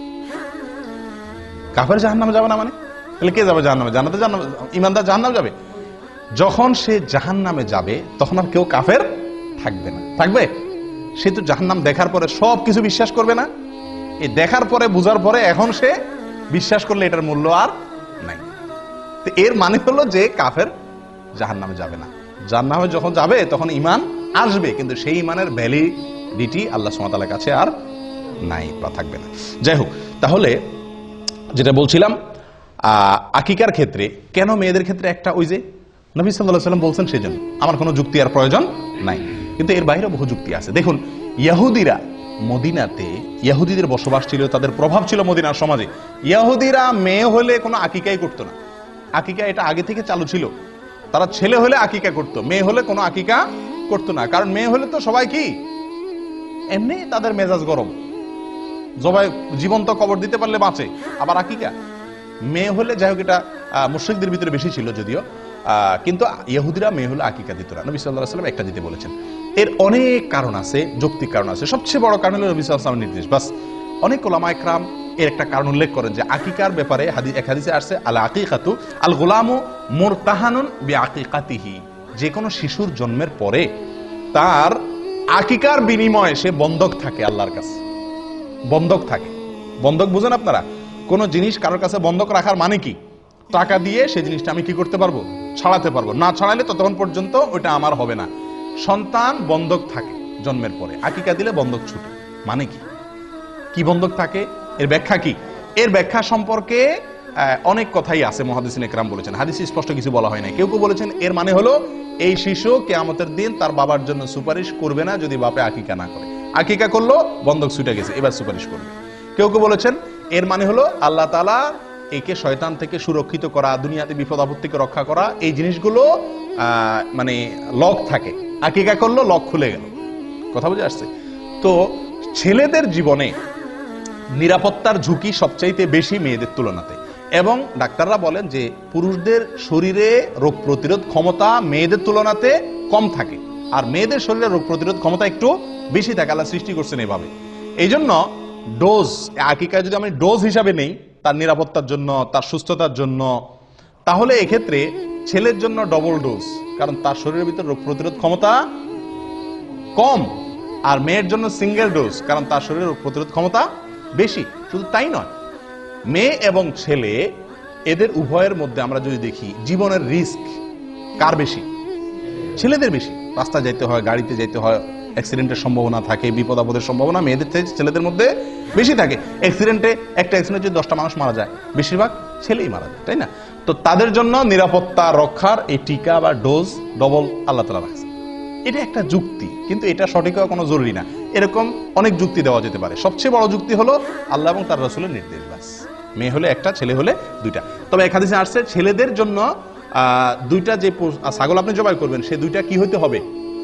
কাফের জাহান্নামে যাবে না মানে? তাহলে কে যাবে জাহান্নামে? জান্নাতে জান্নাত, ইমানদার জাহান্নামে যাবে। যখন সে জাহান্নামে যাবে, তখন আর কেউ কাফের থাকবে না। থাকবে? সে তো জাহান্নাম দেখার পরে সব কিছু বিশ্বাস করবে না? এই দেখার পরে, বুঝার পরে এখন সে বিশ্বাস করলে এটার মূল্য আর নাই। তো এর মানে হলো যে কাফের জাহান্নামে যাবে না। জান্নাতে যখন যাবে তখন ঈমান আসবে, কিন্তু সেই ঈমানের ভ্যালিডিটি আল্লাহ সুবহানাহু ওয়া তাআলার কাছে আর নাই বা থাকবে না। যাই হোক, তাহলে যেটা বলছিলাম আকিকার ক্ষেত্রে কেন মেয়েদের ক্ষেত্রে একটা, ওই যে নবী সাল্লাল্লাহু আলাইহি ওয়াসাল্লাম বলছেন সেজন্য, আমার কোনো যুক্তি আর প্রয়োজন নাই। কিন্তু এর বাইরে বহু যুক্তি আছে। দেখুন, ইহুদিরা মদিনাতে, ইহুদিদের বসবাস ছিল, তাদের প্রভাব ছিল মদিনার সমাজে। ইহুদিরা মেয়ে হলে কোনো আকিকাই করতো না। আকিকা এটা আগে থেকে চালু ছিল। তারা ছেলে হলে আকিকা করতো, মেয়ে হলে কোনো আকিকা করতো না। কারণ মেয়ে হলে তো সবাই কি এমনি তাদের মেজাজ গরম, জবাই জীবন্ত কবর দিতে পারলে বাঁচে, আবার আকিকা মেয়ে হলে, যাই হোক এটা মুশরিকদের ভিতরে বেশি ছিল যদিও, কিন্তু ইহুদিরা মেয়ে হলে আকিকা দিত না। নবী সাল্লাল্লাহু আলাইহি ওয়াসাল্লাম একটা দিতে বলেছেন। এর অনেক কারণ আছে, যৌক্তিক কারণ আছে। সবচেয়ে বড় কারণ হলো নবী সাল্লাল্লাহু আলাইহি ওয়াসাল্লামের নির্দেশ। বাস, অনেক উলামা ইকরাম এর একটা কারণ উল্লেখ করেন যে আকিকার ব্যাপারে হাদিস, এক হাদিসে আসছে আল আকিকাতু আল গুলামু মুরতাহানুন বিআকিকাতিহি, যে কোনো শিশুর জন্মের পরে তার আকিকার বিনিময়ে সে বন্ধক থাকে আল্লাহর কাছে, বন্ধক থাকে। বন্ধক বুঝেন আপনারা? কোন জিনিস কারোর কাছে বন্ধক রাখার মানে কি? টাকা দিয়ে সেই জিনিসটা আমি কি করতে পারবো? ছাড়াতে পারবো। না ছাড়াইলে ততক্ষণ পর্যন্ত ওইটা আমার হবে না। সন্তান বন্ধক থাকে জন্মের পরে, আকিকা দিলে বন্ধক ছুটে। মানে কি? কি বন্ধক থাকে? এর ব্যাখ্যা কি? এর ব্যাখ্যা সম্পর্কে অনেক কথাই আছে, মুহাদ্দিসিন ইকরাম বলেছেন। হাদিসে স্পষ্ট কিছু বলা হয় না। কেউ কেউ বলেছেন এর মানে হলো এই শিশু কিয়ামতের দিন তার বাবার জন্য সুপারিশ করবে না যদি বাপে আকিকা না করে। আকিকা করলো, বন্ধক ছুটে গেছে, এবার সুপারিশ করবে। কেউ কেউ বলেছেন এর মানে হলো আল্লাহ তাআলা একে শয়তান থেকে সুরক্ষিত করা, দুনিয়াতে বিপদ আপদ থেকে রক্ষা করা, এই জিনিসগুলো মানে লক থাকে। আকিকা করলো, লক খুলে গেল। কথা বুঝে আসছে? তো ছেলেদের জীবনে নিরাপত্তার ঝুঁকি সবচাইতে বেশি মেয়েদের তুলনাতে, এবং ডাক্তাররা বলেন যে পুরুষদের শরীরে রোগ প্রতিরোধ ক্ষমতা মেয়েদের তুলনাতে কম থাকে, আর মেয়েদের শরীরে রোগ প্রতিরোধ ক্ষমতা একটু বেশি থাকে। আল্লাহ সৃষ্টি করছেন এভাবে। এই জন্য ডোজ, আকিকা যদি আমি ডোজ হিসাবে নেই তার নিরাপত্তার জন্য, তার সুস্থতার জন্য, তাহলে এক্ষেত্রে ছেলের জন্য ডবল ডোজ, কারণ তার শরীরের ভিতরে রোগ প্রতিরোধ ক্ষমতা কম। আর মেয়ের জন্য সিঙ্গেল ডোজ, কারণ তার শরীরে রোগ প্রতিরোধ ক্ষমতা বেশি। শুধু তাই নয়, মেয়ে এবং ছেলে এদের উভয়ের মধ্যে আমরা যদি দেখি জীবনের রিস্ক কার বেশি? ছেলেদের বেশি। রাস্তা যাইতে হয়, গাড়িতে যাইতে হয়, অ্যাক্সিডেন্টের সম্ভাবনা থাকে, বিপদ আপদের সম্ভাবনা মেয়েদের থেকে ছেলেদের মধ্যে বেশি থাকে। অ্যাক্সিডেন্টে, একটা অ্যাক্সিডেন্টে যদি দশটা মানুষ মারা যায়, বেশিরভাগ ছেলেই মারা যায়, তাই না? তো তাদের জন্য নিরাপত্তা রক্ষার এই টিকা বা ডোজ ডবল আল্লাহ তাআলা রাখছে। এটা একটা যুক্তি, কিন্তু এটা সঠিক হওয়া কোনো জরুরি না। এরকম অনেক যুক্তি দেওয়া যেতে পারে। সবচেয়ে বড় যুক্তি হলো আল্লাহ এবং তার রাসূলের নির্দেশ। বাস, মেয়ে হলে একটা, ছেলে হলে দুইটা। তবে এক হাদিসে আসছে ছেলেদের জন্য আহ দুইটা যে ছাগল আপনি জবাই করবেন, সে দুইটা কি হইতে হবে?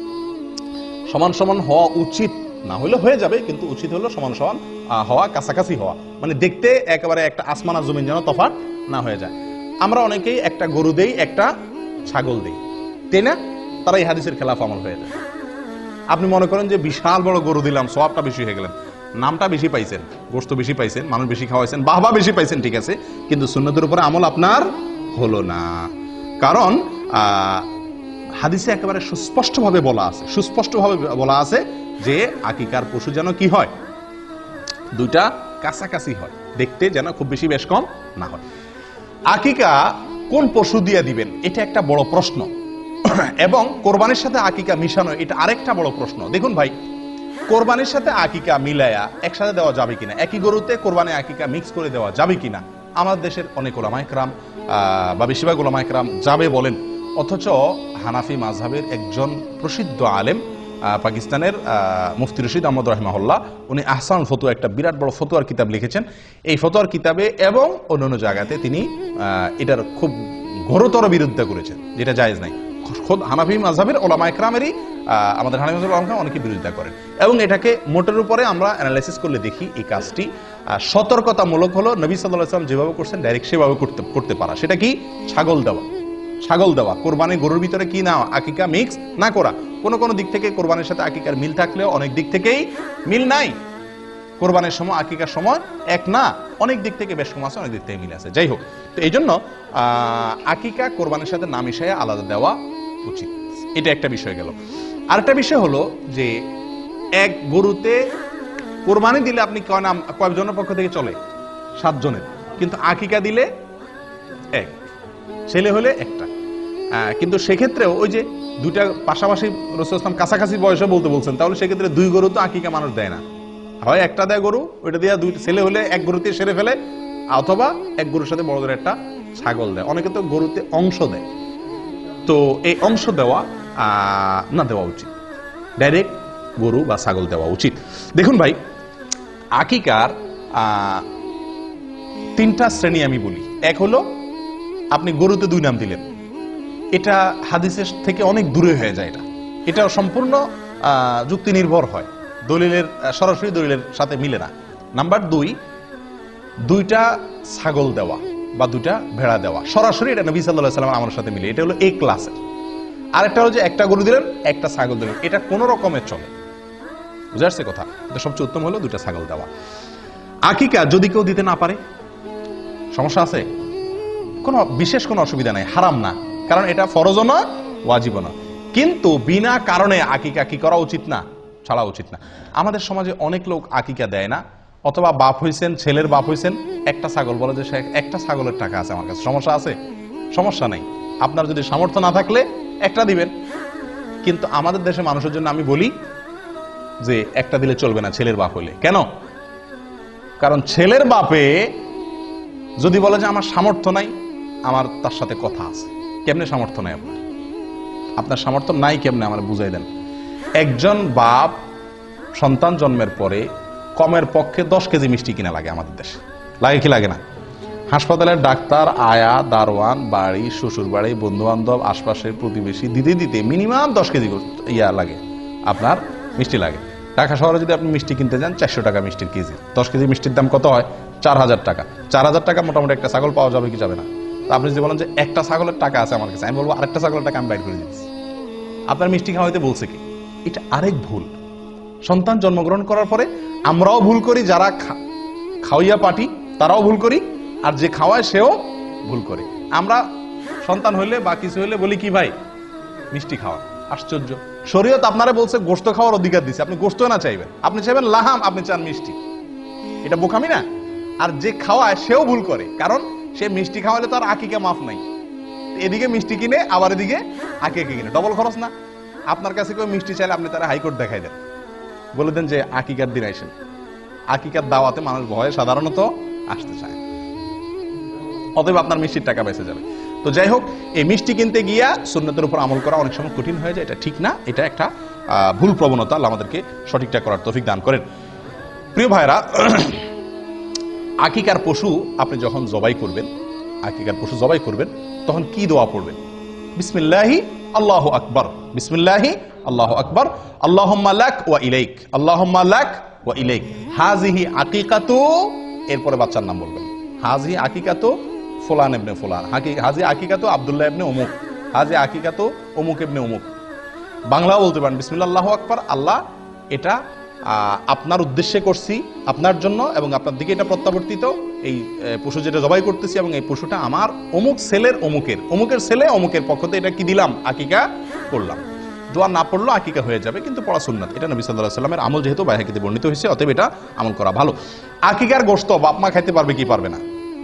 সমান সমান হওয়া উচিত। না হলে হয়ে যাবে, কিন্তু উচিত হলো সমান সমান হওয়া, কাছাকাছি হওয়া। মানে দেখতে একেবারে একটা আসমান আর জমিন যেন তফাৎ না হয়ে যায়। আমরা অনেকেই একটা গরু দেই, একটা ছাগল দেই, তাই না? তারা এই হাদিসের খেলাফ আমল হয়ে যায়। আপনি মনে করেন যে বিশাল বড় গরু দিলাম, সওয়াবটা বেশি হয়ে গেলেন, নামটা বেশি পাইছেন, গোশত বেশি পাইছেন, মানুষ বেশি খাওয়াইছেন, বাহবা বেশি পাইছেন, ঠিক আছে, কিন্তু সুন্নতের উপরে আমল আপনার হলো না। কারণ আহ হাদিসে একেবারে সুস্পষ্টভাবে বলা আছে, সুস্পষ্টভাবে বলা আছে যে আকিকার পশু যেন কি হয়? দুইটা কাছাকাছি হয়, দেখতে যেন খুব বেশি বেশ কম না হয়। আকিকা কোন পশু দিয়ে দিবেন, এটা একটা বড় প্রশ্ন। এবং কোরবানির সাথে আকিকা মিশানো, এটা আরেকটা বড় প্রশ্ন। দেখুন ভাই, কোরবানির সাথে আকিকা মিলায়া একসাথে দেওয়া যাবে কিনা, একই গরুতে কোরবানি আকিকা মিক্স করে দেওয়া যাবে কিনা, আমার দেশের অনেক ওলামা ইকরাম বা বেশিরভাগ ওলামা ইকরাম যাবে বলেন। অথচ হানাফি মাযহাবের একজন প্রসিদ্ধ আলেম, পাকিস্তানের মুফতি রশিদ আহমদ রাহিমাহুল্লাহ, উনি আহসান ফতোয়া, একটা বিরাট বড় ফতোয়ার কিতাব লিখেছেন। এই ফতোয়ার কিতাবে এবং অন্যান্য জায়গাতে তিনি এটার খুব ঘোরতর বিরোধিতা করেছেন, যেটা জায়েজ নাই। খোদ হানাফি মাযহাবের ওলামা ইকরামেরই, আমাদের হানাফি মাযহাবের ওলামা অনেকে বিরোধিতা করেন, এবং এটাকে মোটের উপরে আমরা অ্যানালাইসিস করলে দেখি এই কাজটি সতর্কতামূলক হলো। নবী সাল্লাল্লাহু আলাইহি ওয়াসাল্লাম যেভাবে করছেন ডাইরেক্ট সেভাবে করতে করতে পারা। সেটা কি? ছাগল দেওয়া। ছাগল দেওয়া, কোরবানির গরুর ভিতরে কি না আকিকা মিক্স না করা। কোন কোন দিক থেকে কোরবানির সাথে আকিকার মিল থাকলেও অনেক দিক থেকেই মিল নাই। কোরবানির সময় আকিকার সময় এক না, অনেক দিক থেকে বেশ কম আছে, অনেক দিক থেকে মিল আছে। যাই হোক, তো এই জন্য আকিকা কোরবানির সাথে না মিশিয়ে আলাদা দেওয়া উচিত। এটা একটা বিষয় গেল। আরেকটা বিষয় হলো যে এক গরুতে কোরবানি দিলে আপনি কয় নাম, কয়েকজনের পক্ষ থেকে চলে? সাতজনের। কিন্তু আকিকা দিলে এক, ছেলে হলে একটা। কিন্তু সেক্ষেত্রেও ওই যে দুইটা পাশাপাশি রাসূল ইসলাম কাছাকাছি বয়সে বলতে বলছেন, তাহলে সেক্ষেত্রে দুই গরু তো আকিকা মানুষ দেয় না, হয় একটা দেয় গরু, ওইটা দিয়ে দুই ছেলে হলে এক গরুতে সেরে ফেলে, অথবা এক গরুর সাথে বড় করে একটা ছাগল দেয়। অনেকে তো গরুতে অংশ দেয়, তো এই অংশ দেওয়া না দেওয়া উচিত, ডাইরেক্ট গরু বা ছাগল দেওয়া উচিত। দেখুন ভাই, আকিকার তিনটা শ্রেণী আমি বলি। এক হলো আপনি গরুতে দুই নাম দিলেন, এটা হাদিসের থেকে অনেক দূরে হয়ে যায়, এটা এটা সম্পূর্ণ যুক্তি নির্ভর হয়, দলিলের সরাসরি দলিলের সাথে মিলে না। নাম্বার দুই, দুইটা ছাগল দেওয়া বা দুইটা ভেড়া দেওয়া সরাসরি, এটা নবী সাল্লাল্লাহু আলাইহি ওয়াসাল্লামের আমলের সাথে মিলে, এটা হলো এই ক্লাসের। আরেকটা হলো যে একটা গরু দিলেন একটা ছাগল দিলেন, এটা কোন রকমের চলে, বুঝা যাচ্ছে কথা? এটা সবচেয়ে উত্তম হলো দুইটা ছাগল দেওয়া। আকিকা যদি কেউ দিতে না পারে, সমস্যা আছে? কোনো বিশেষ কোনো অসুবিধা নাই, হারাম না, কারণ এটা ফরজও না ওয়াজিবও না। কিন্তু বিনা কারণে আকিকা কি করা উচিত না, ছাড়া উচিত না। আমাদের সমাজে অনেক লোক আকিকা দেয় না, অথবা বাপ হইছেন, ছেলের বাপ হইছেন, একটা ছাগল বলে যে একটা ছাগলের টাকা আছে আমার কাছে, সমস্যা আছে? সমস্যা নেই, আপনার যদি সামর্থ্য না থাকলে একটা দিবেন। কিন্তু আমাদের দেশে মানুষের জন্য আমি বলি যে একটা দিলে চলবে না ছেলের বাপ হইলে। কেন? কারণ ছেলের বাপে যদি বলে যে আমার সামর্থ্য নাই, আমার তার সাথে কথা আছে। কেমনে সামর্থ্য নাই আপনার? আপনার সামর্থ্য নাই কেমনে আমার বুঝাই দেন। একজন বাপ সন্তান জন্মের পরে কমের পক্ষে দশ কেজি মিষ্টি কিনা লাগে আমাদের দেশে, লাগে কি লাগে না? হাসপাতালের ডাক্তার, আয়া, দারোয়ান, বাড়ি, শ্বশুর বাড়ি, বন্ধু বান্ধব, আশপাশের প্রতিবেশী দিতে দিতে মিনিমাম দশ কেজি ইয়া লাগে, আপনার মিষ্টি লাগে। ঢাকা শহরে যদি আপনি মিষ্টি কিনতে যান, চারশো টাকা মিষ্টির কেজি। দশ কেজি মিষ্টির দাম কত হয়? চার হাজার টাকা। চার হাজার টাকা মোটামুটি একটা ছাগল পাওয়া যাবে কি যাবে না? আপনি যদি বলেন যে একটা ছাগলের টাকা আছে আমার কাছে, আমি বলবো আরেকটা ছাগলের টাকা আমি বাইর করে দিচ্ছি। আপনার মিষ্টি খাওয়াইতে বলছে কি? এটা আরেক ভুল। সন্তান জন্মগ্রহণ করার পরে আমরাও ভুল করি, যারা খাওয়াইয়া পাঠি তারাও ভুল করি, আর যে খাওয়ায় সেও ভুল করে। আমরা সন্তান হইলে বা কিছু হইলে বলি কি ভাই মিষ্টি খাওয়া। আশ্চর্য, শরীয়ত আপনারা বলছে গোশত খাওয়ার অধিকার দিচ্ছে, আপনি গোশত না চাইবেন, আপনি চাইবেন লাহাম, আপনি চান মিষ্টি। এটা বোকামি না? আর যে খাওয়ায় সেও ভুল করে, কারণ সে মিষ্টি খাওয়ালে তো আর আকিকা মাফ নাই। এদিকে মিষ্টি কিনে আবার এদিকে আকিকা কিনে, ডবল খরচ না? আপনার কাছে কেউ মিষ্টি চাইলে আপনি তারা হাইকোর্ট দেখাই দেন, বলে দেন যে আকিকার দিন আইসেন। আকিকার দাওয়াতে মানুষ ভয়ে সাধারণত আসতে চায়, অতএব আপনার মিষ্টির টাকা বেঁচে যাবে। তো যাই হোক, এই মিষ্টি কিনতে গিয়া সুন্নতের উপর আমল করা অনেক সময় কঠিন হয়ে যায়, এটা ঠিক না, এটা একটা ভুল প্রবণতা। আল্লাহ আমাদেরকে সঠিকটা করার তৌফিক দান করেন। প্রিয় ভাইরা, আকিকার পশু আপনি যখন জবাই করবেন, আকিকার পশু জবাই করবেন, তখন কি দোয়া পড়বেন? বিসমিল্লাহি আল্লাহু আকবার, বিসমিল্লাহি আল্লাহু আকবার, আল্লাহুম্মা লাক ওয়া ইলাইক, আল্লাহুম্মা লাক ওয়া ইলাইক, হাযিহি আকিকাতু, এরপরে বাচ্চার নাম বলবেন। হাযিহি আকিকাতু ফুলান ইবনে ফুলান, হাযিহি আকিকাতু আব্দুল্লাহ ইবনে উমুক, হাযিহি আকিকাতু উমুক ইবনে উমুক। বাংলাও বলতে পারেন বিসমিল্লাহ আল্লাহু আকবার, আল্লাহ এটা আপনার উদ্দেশ্যে করছি, আপনার জন্য, এবং আপনার দিকে এটা প্রত্যাবর্তিত, এই পশু যেটা জবাই করতেছি, এবং এই পশুটা আমার অমুক ছেলের অমুকের অমুকের ছেলে অমুকের পক্ষতে এটা কি দিলাম, আকিকা করলাম। দোয়া না পড়লো আকিকা হয়ে যাবে, কিন্তু পড়া সুন্নাত। এটা নবী সাল্লাল্লাহু আলাইহি ওয়াসাল্লামের আমল, যেহেতু বাইহাকিতে বর্ণিত হয়েছে, অতএব এটা আমল করা ভালো। আকিকার গোশত বাপ মা খাইতে পারবে কি পারবে না?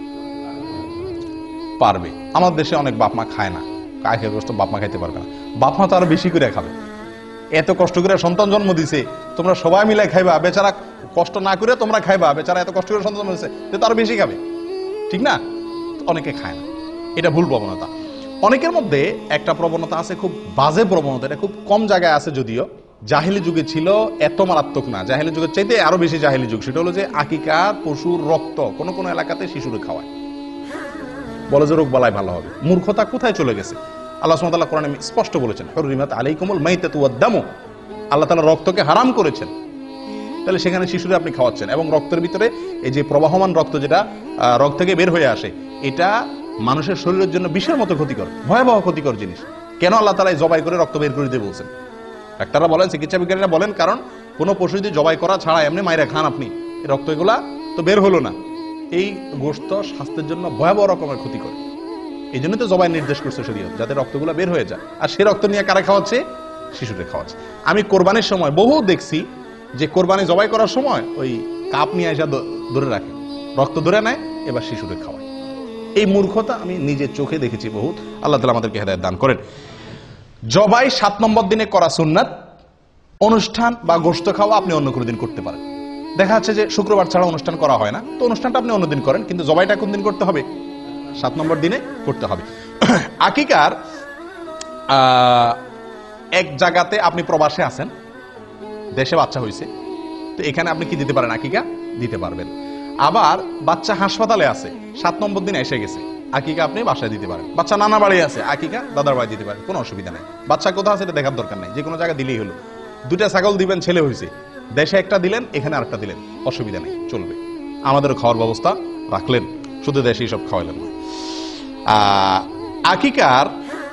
পারবে। আমাদের দেশে অনেক বাপ মা খায় না, আকিকার গোশত বাপ মা খাইতে পারবে না। বাপ মা তো আরো বেশি করে খাবে, এত কষ্ট করে সন্তান জন্ম দিছে, তোমরা সবাই মিলে খাইবা, বেচারা কষ্ট না করে তোমরা খাইবা, বেচারা এত কষ্ট করে সন্তান জন্ম দিছে, তো আরো বেশি খাবে, ঠিক না? অনেকে খায় না, এটা ভুল প্রবণতা। অনেকের মধ্যে একটা প্রবণতা আছে, খুব বাজে প্রবণতা, এটা খুব কম জায়গায় আছে যদিও, জাহেলি যুগে ছিল, এত মারাত্মক না, জাহেলি যুগের চাইতে আরো বেশি জাহেলি যুগ। সেটা হলো যে আকিকার পশুর রক্ত কোন কোন এলাকাতে শিশুরে খাওয়ায়, বলে যে রোগ বালাই ভালো হবে। মূর্খতা কোথায় চলে গেছে? আল্লাহ সুবহানাহু ওয়া তাআলা কোরআনে স্পষ্ট বলেছেন, হুররিমাত আলাইকুমুল মাইতাতু ওয়াদ-দামু, আল্লাহ তাআলা রক্তকে হারাম করেছেন। তাহলে সেখানে শিশুরে আপনি খাওয়াচ্ছেন, এবং রক্তের ভিতরে এই যে প্রবাহমান রক্ত যেটা রক্ত থেকে বের হয়ে আসে, এটা মানুষের শরীরের জন্য বিষের মতো ক্ষতিকর, ভয়াবহ ক্ষতিকর জিনিস। কেন আল্লাহ তাআলা জবাই করে রক্ত বের করে দিয়ে বলছেন? ডাক্তাররা বলেন, চিকিৎসা বিজ্ঞানীরা বলেন, কারণ কোনো পশু যদি জবাই করা ছাড়া এমনি মাইরা খান আপনি, এই রক্ত এগুলা তো বের হলো না, এই গোশত স্বাস্থ্যের জন্য ভয়াবহ রকমের ক্ষতিকর। এই জন্য তো জবাই নির্দেশ করছে শরীয়ত, যাতে রক্তগুলো বের হয়ে যায়। আর সে রক্ত নিয়ে কারা খাওয়াচ্ছে? শিশুরে খাওয়াচ্ছে। আমি কোরবানির সময় বহু দেখছি যে কোরবানি জবাই করার সময় ওই কাপ নিয়ে এসে ধরে রাখে, রক্ত ধরে নেয়, এবার শিশুরে খাওয়ায়। এই মূর্খতা আমি নিজের চোখে দেখেছি বহুত। আল্লাহ তাআলা আমাদেরকে হেদায়েত দান করেন। জবাই সাত নম্বর দিনে করা সুন্নাত। অনুষ্ঠান বা গোশত খাওয়া আপনি অন্য কোনো দিন করতে পারেন। দেখা যাচ্ছে যে শুক্রবার ছাড়া অনুষ্ঠান করা হয় না, তো অনুষ্ঠানটা আপনি অন্যদিন করেন, কিন্তু জবাইটা কোন দিন করতে হবে? সাত নম্বর দিনে করতে হবে। আকিকার এক জায়গাতে আপনি প্রবাসে আছেন, দেশে বাচ্চা হয়েছে, তো এখানে আপনি কি দিতে পারেন? আকিকা দিতে পারবেন। আবার বাচ্চা হাসপাতালে আছে, সাত নম্বর দিন এসে গেছে, আকিকা আপনি বাসায় দিতে পারেন। বাচ্চা নানা বাড়ি আছে, আকিকা দাদার বাড়ি দিতে পারেন, কোনো অসুবিধা নেই। বাচ্চা কোথাও আছে এটা দেখার দরকার নেই, যে কোনো জায়গায় দিলেই হলো। দুইটা ছাগল দিবেন, ছেলে হয়েছে, দেশে একটা দিলেন, এখানে আরেকটা দিলেন, অসুবিধা নেই, চলবে। আমাদের খাওয়ার ব্যবস্থা রাখলেন, শুধু দেশেই সব খাওয়াইলেন না। আকিকার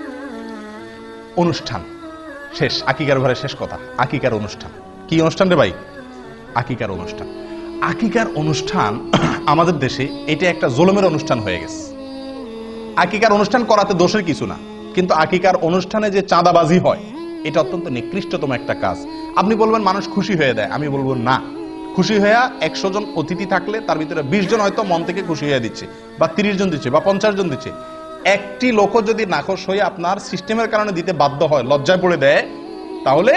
অনুষ্ঠান শেষ, আকিকার ঘরে শেষ কথা, আকিকার অনুষ্ঠান। কি অনুষ্ঠান রে ভাই? আকিকার অনুষ্ঠান। আকিকার অনুষ্ঠান আমাদের দেশে এটা একটা জুলুমের অনুষ্ঠান হয়ে গেছে। আকিকার অনুষ্ঠান করাতে দোষের কিছু না, কিন্তু আকিকার অনুষ্ঠানে যে চাঁদাবাজি হয় এটা অত্যন্ত নিকৃষ্টতম একটা কাজ। আপনি বলবেন মানুষ খুশি হয়ে দেয়, আমি বলবো না। খুশি হয়ে একশো জন অতিথি থাকলে তার ভিতরে বিশ জন হয়তো মন থেকে খুশি হয়ে দিচ্ছে, বা তিরিশ জন দিচ্ছে, বা পঞ্চাশ জন দিচ্ছে। একটি লোক যদি নাখোশ হয়ে আপনার সিস্টেমের কারণে দিতে বাধ্য হয়, লজ্জায় পড়ে দেয়, তাহলে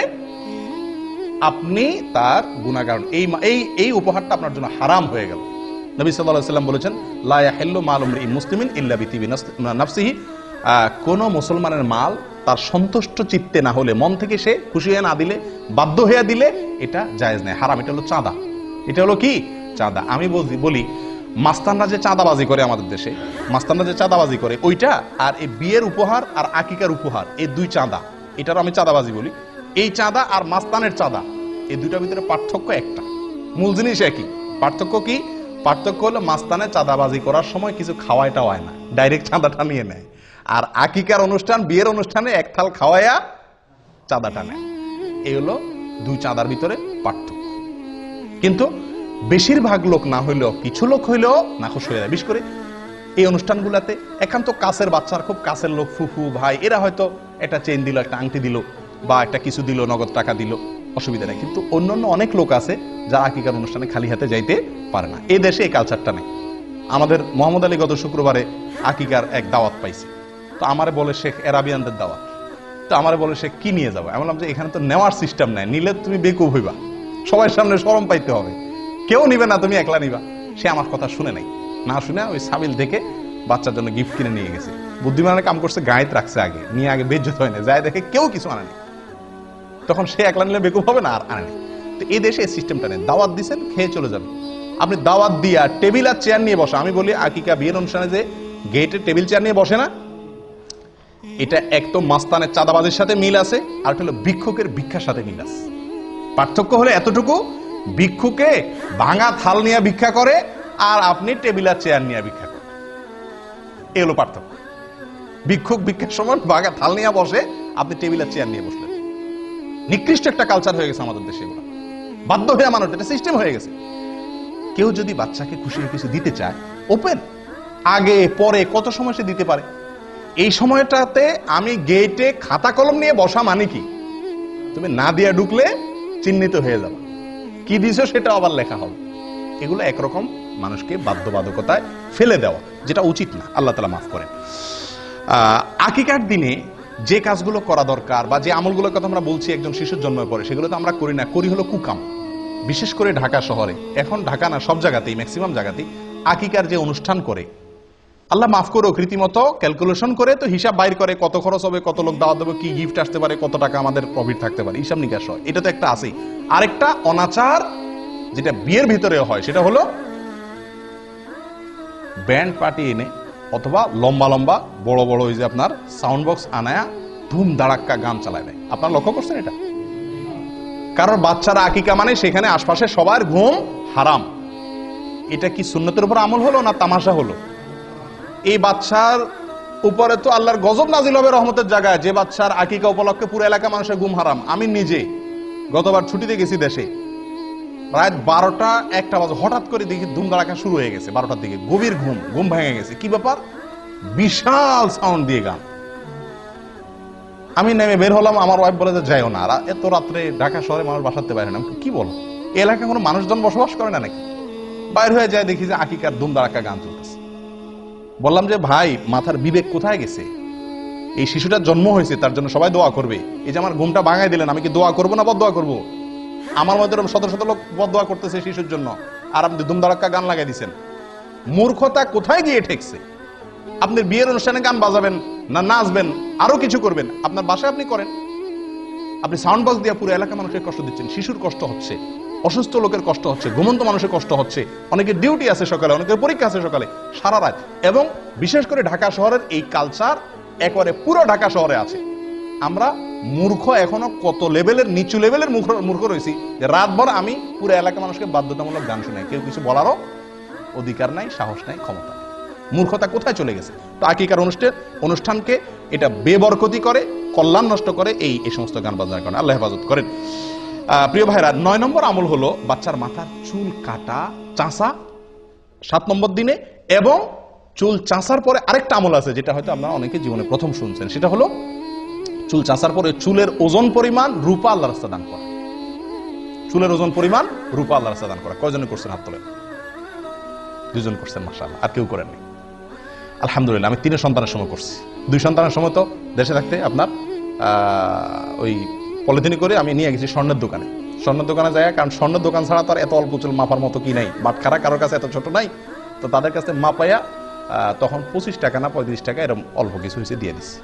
আপনি তার গুনাহগার। এই এই এই উপহারটা আপনার জন্য হারাম হয়ে গেল। নবী সাল্লাল্লাহু আলাইহি ওয়াসাল্লাম বলেছেন, লা ইয়াহিল্লু মালু ইমরিইন মুসলিমিন ইল্লা বিতিবি নাফসিহি। কোন মুসলমানের মাল তার সন্তুষ্ট চিত্তে না হলে, মন থেকে সে খুশি হয়ে না দিলে, বাধ্য হয়ে দিলে, এটা জায়েজ নেই, হারাম। এটা হলো চাঁদা। এটা হলো কি? চাঁদা। আমি বলি মাস্তানরা যে চাঁদাবাজি করে আমাদের দেশে, মাস্তানরা যে চাঁদাবাজি করে ওইটা, আর এই বিয়ের উপহার আর আকিকার উপহার, এই দুই চাঁদা, এটারও আমি চাঁদাবাজি বলি। এই চাঁদা আর মাস্তানের চাঁদা, এই দুইটার ভিতরে পার্থক্য একটা, মূল জিনিস একই। পার্থক্য কি? পার্থক্য হলো মাস্তানে চাঁদাবাজি করার সময় কিছু খাওয়াইটা হয় না, ডাইরেক্ট চাঁদাটা নিয়ে নেয়। আর আকিকার অনুষ্ঠান, বিয়ের অনুষ্ঠানে এক থাল খাওয়াইয়া চাঁদাটা নেয়। এই হলো দুই চাঁদার ভিতরে পার্থক্য। কিন্তু বেশিরভাগ লোক না হইলেও কিছু লোক হইলেও নাখোশ হয়ে যায়। বিশেষ করে এই অনুষ্ঠানগুলোতে একান্ত কাছের বাচ্চার, খুব কাছের লোক, ফুফু ভাই, এরা হয়তো একটা চেইন দিল, একটা আংটি দিল, বা একটা কিছু দিল, নগদ টাকা দিল, অসুবিধা নেই। কিন্তু অন্যান্য অনেক লোক আছে যারা আকিকার অনুষ্ঠানে খালি হাতে যাইতে পারে না। এই দেশে এই কালচারটা নেই। আমাদের মোহাম্মদ আলী গত শুক্রবারে আকিকার এক দাওয়াত পাইছে, তো আমারে বলে শেখ এরাবিয়ানদের দাওয়াত, তো আমারে বলে সে কি নিয়ে যাবো। আমি বললাম যে এখানে তো নেওয়ার সিস্টেম নাই, নিলে তুমি বেকুব হইবা, সবার সামনে শরম পাইতে হবে, কেউ নিবে না, তুমি একলা নিবা। সে আমার কথা শুনে নাই, না শুনে ওই সাবিল থেকে বাচ্চার জন্য গিফট কিনে নিয়ে গেছে। বুদ্ধিমানের কাম করছে, গায়েত রাখছে আগে, নিয়ে আগে বেজ্জত হয় না, যায় দেখে কেউ কিছু আনেনি, তখন সে একলা নিলে বেকুব হবে না, আর আনেনি। তো এই দেশে এই সিস্টেমটা নেই। দাওয়াত দিচ্ছেন, খেয়ে চলে যাবেন। আপনি দাওয়াত দিয়া টেবিল আর চেয়ার নিয়ে বসা, আমি বলি আকিকা বিয়ের অনুষ্ঠানে যে গেটে টেবিল চেয়ার নিয়ে বসে না, এটা এক তো মাস্তানের চাঁদাবাজির সাথে মিল আছে, আর হলো ভিক্ষুকের ভিক্ষার সাথে মিল আছে। পার্থক্য হলো এতটুকু, ভিক্ষুকে ভাঙা থাল নিয়ে ভিক্ষা করে, আর আপনি টেবিল আর চেয়ার নিয়ে ভিক্ষা করেন। এ হলো পার্থক্য। ভিক্ষুক ভিক্ষার সময় ভাঙা থাল নিয়ে বসে, আপনি টেবিল আর চেয়ার নিয়ে বসলেন। নিকৃষ্ট একটা কালচার হয়ে গেছে আমাদের দেশে, এগুলো বাধ্য হয়ে মানুষ, এটা সিস্টেম হয়ে গেছে। কেউ যদি বাচ্চাকে খুশি কিছু দিতে চায়, ওপেন, আগে পরে কত সময় সে দিতে পারে। এই সময়টাতে আমি গেটে খাতা কলম নিয়ে বসা মানে কি, তুমি না দিয়ে ঢুকলে চিহ্নিত হয়ে যাবে, কি দিছো সেটা আবার লেখা হবে। এগুলো একরকম মানুষকে বাধ্যবাধকতায় ফেলে দেওয়া, যেটা উচিত না। আল্লাহ তাআলা মাফ করেন। আহ আকিকার দিনে যে কাজগুলো করা দরকার, বা যে আমলগুলোর কথা আমরা বলছি একজন শিশুর জন্মের পরে, সেগুলো তো আমরা করি না, করি হলো কুকাম। বিশেষ করে ঢাকা শহরে, এখন ঢাকা না সব জায়গাতেই, ম্যাক্সিমাম জায়গাতেই আকিকার যে অনুষ্ঠান করে, আল্লাহ মাফ করো, রীতিমতো ক্যালকুলেশন করে তো হিসাব বাইর করে, কত খরচ হবে, কত লোক দাওয়াত দেবো, কি গিফট আসতে পারে, কত টাকা আমাদের প্রফিট থাকতে পারে, হিসাব নিকাশ হয়। এটা তো একটা আছেই। আরেকটা অনাচার যেটা বিয়ের ভিতরে হয়, সেটা হলো ব্যান্ড পার্টি এনে, অথবা লম্বা লম্বা বড় বড় ওই যে আপনার সাউন্ড বক্স আনায়া ধুম ধাড়াক্কা গান চালায় দেয়। আপনারা লক্ষ্য করছেন এটা? কারণ বাচ্চারা আকিকা মানে সেখানে আশপাশে সবার ঘুম হারাম। এটা কি সুন্নতের উপর আমল হলো না তামাশা হলো? এই বাচ্চার উপরে তো আল্লাহর গজব নাজিল হবে রহমতের জায়গায়, যে বাচ্চার আকিকা উপলক্ষে পুরো এলাকা মানুষের ঘুম হারাম। আমি নিজে গতবার ছুটিতে গেছি দেশে, রাত বারোটা একটা বাজে হঠাৎ করে দেখি ধুম ধাড়াকা শুরু হয়ে গেছে। বারোটার দিকে গভীর ঘুম, ঘুম ভেঙে গেছে। কি ব্যাপার? বিশাল সাউন্ড দিয়ে গান। আমি নেমে বের হলাম, আমার ওয়াইফ বলে যে যাইও না, এত রাত্রে ঢাকা শহরে মানুষ বাসাতে বাইরে না। কি বলো, এলাকায় কোনো মানুষজন বসবাস করে না নাকি? বাইর হয়ে যায় দেখি যে আকিকার ধুম ধাড়াকা গান চলতেছে। বললাম যে ভাই মাথার বিবেক কোথায় গেছে? এই শিশুটার জন্ম হয়েছে, তার জন্য সবাই দোয়া করবে। এই যে আমার ঘুমটা ভাঙাই দিলেন, আমি কি দোয়া করবো না বদদোয়া করবো? আমার মধ্যে শত শত লোক বদদোয়া করতেছে শিশুর জন্য, আর আপনি ধুমধারাক্কা গান লাগাই দিচ্ছেন। মূর্খতা কোথায় গিয়ে ঠেকছে? আপনি বিয়ের অনুষ্ঠানে গান বাজাবেন না নাচবেন, আরো কিছু করবেন, আপনার বাসায় আপনি করেন। আপনি সাউন্ড বক্স দিয়ে পুরো এলাকা মানুষের কষ্ট দিচ্ছেন। শিশুর কষ্ট হচ্ছে, অসুস্থ লোকের কষ্ট হচ্ছে, ঘুমন্ত মানুষের কষ্ট হচ্ছে, অনেকের ডিউটি আছে সকালে, অনেকের পরীক্ষা আছে সকালে, সারা রাত। এবং বিশেষ করে ঢাকা শহরের এই কালচার একবারে পুরো ঢাকা শহরে আছে। আমরা মূর্খ, এখনো কত লেভেলের নিচু লেভেলের মূর্খ রয়েছি যে রাতভর আমি পুরো এলাকা মানুষকে বাধ্যতামূলক গান শোনাই। কেউ কিছু বলারও অধিকার নাই, সাহস নাই, ক্ষমতা। মূর্খতা কোথায় চলে গেছে? তো আকিকার অনুষ্ঠান অনুষ্ঠানকে এটা বেবরকতি করে, কল্যাণ নষ্ট করে এই এই সমস্ত গান বাজনার কারণে। আল্লাহ হেফাজত করেন। প্রিয় ভাইরা, নয় নম্বর আমল হলো বাচ্চার মাথার চুল কাটা, চাঁচা সাত নম্বর দিনে। এবং চুল চাঁচার পরে আরেকটা আমল আছে, যেটা হয়তো আপনারা অনেকে জীবনে প্রথম শুনছেন। সেটা হলো চুল চাঁচার পরে চুলের ওজন পরিমাণ রূপা আল্লাহ রাস্তা দান করা। চুলের ওজন পরিমাণ রূপা আল্লাহ রাস্তা দান করা। কয়জনে করছেন হাত তোলেন? দুজন করছেন, মাশাআল্লাহ। আর কেউ করেননি? আলহামদুলিল্লাহ। আমি তিনের সন্তানের সময় করছি। দুই সন্তানের সময় তো দেশে থাকতে আপনার ওই পলিথিনে করে আমি নিয়ে গেছি স্বর্ণের দোকানে। স্বর্ণের দোকানে যায়, কারণ স্বর্ণের দোকান ছাড়া তো আর এত অল্প চুল মাপার মতো কি নাই, বাটখারা কারোর কাছে এত ছোট নাই। তো তাদের কাছে মাপাইয়া তখন পঁচিশ টাকা না পঁয়ত্রিশ টাকা এরকম অল্প কিছু হয়েছে দিয়ে দিচ্ছি।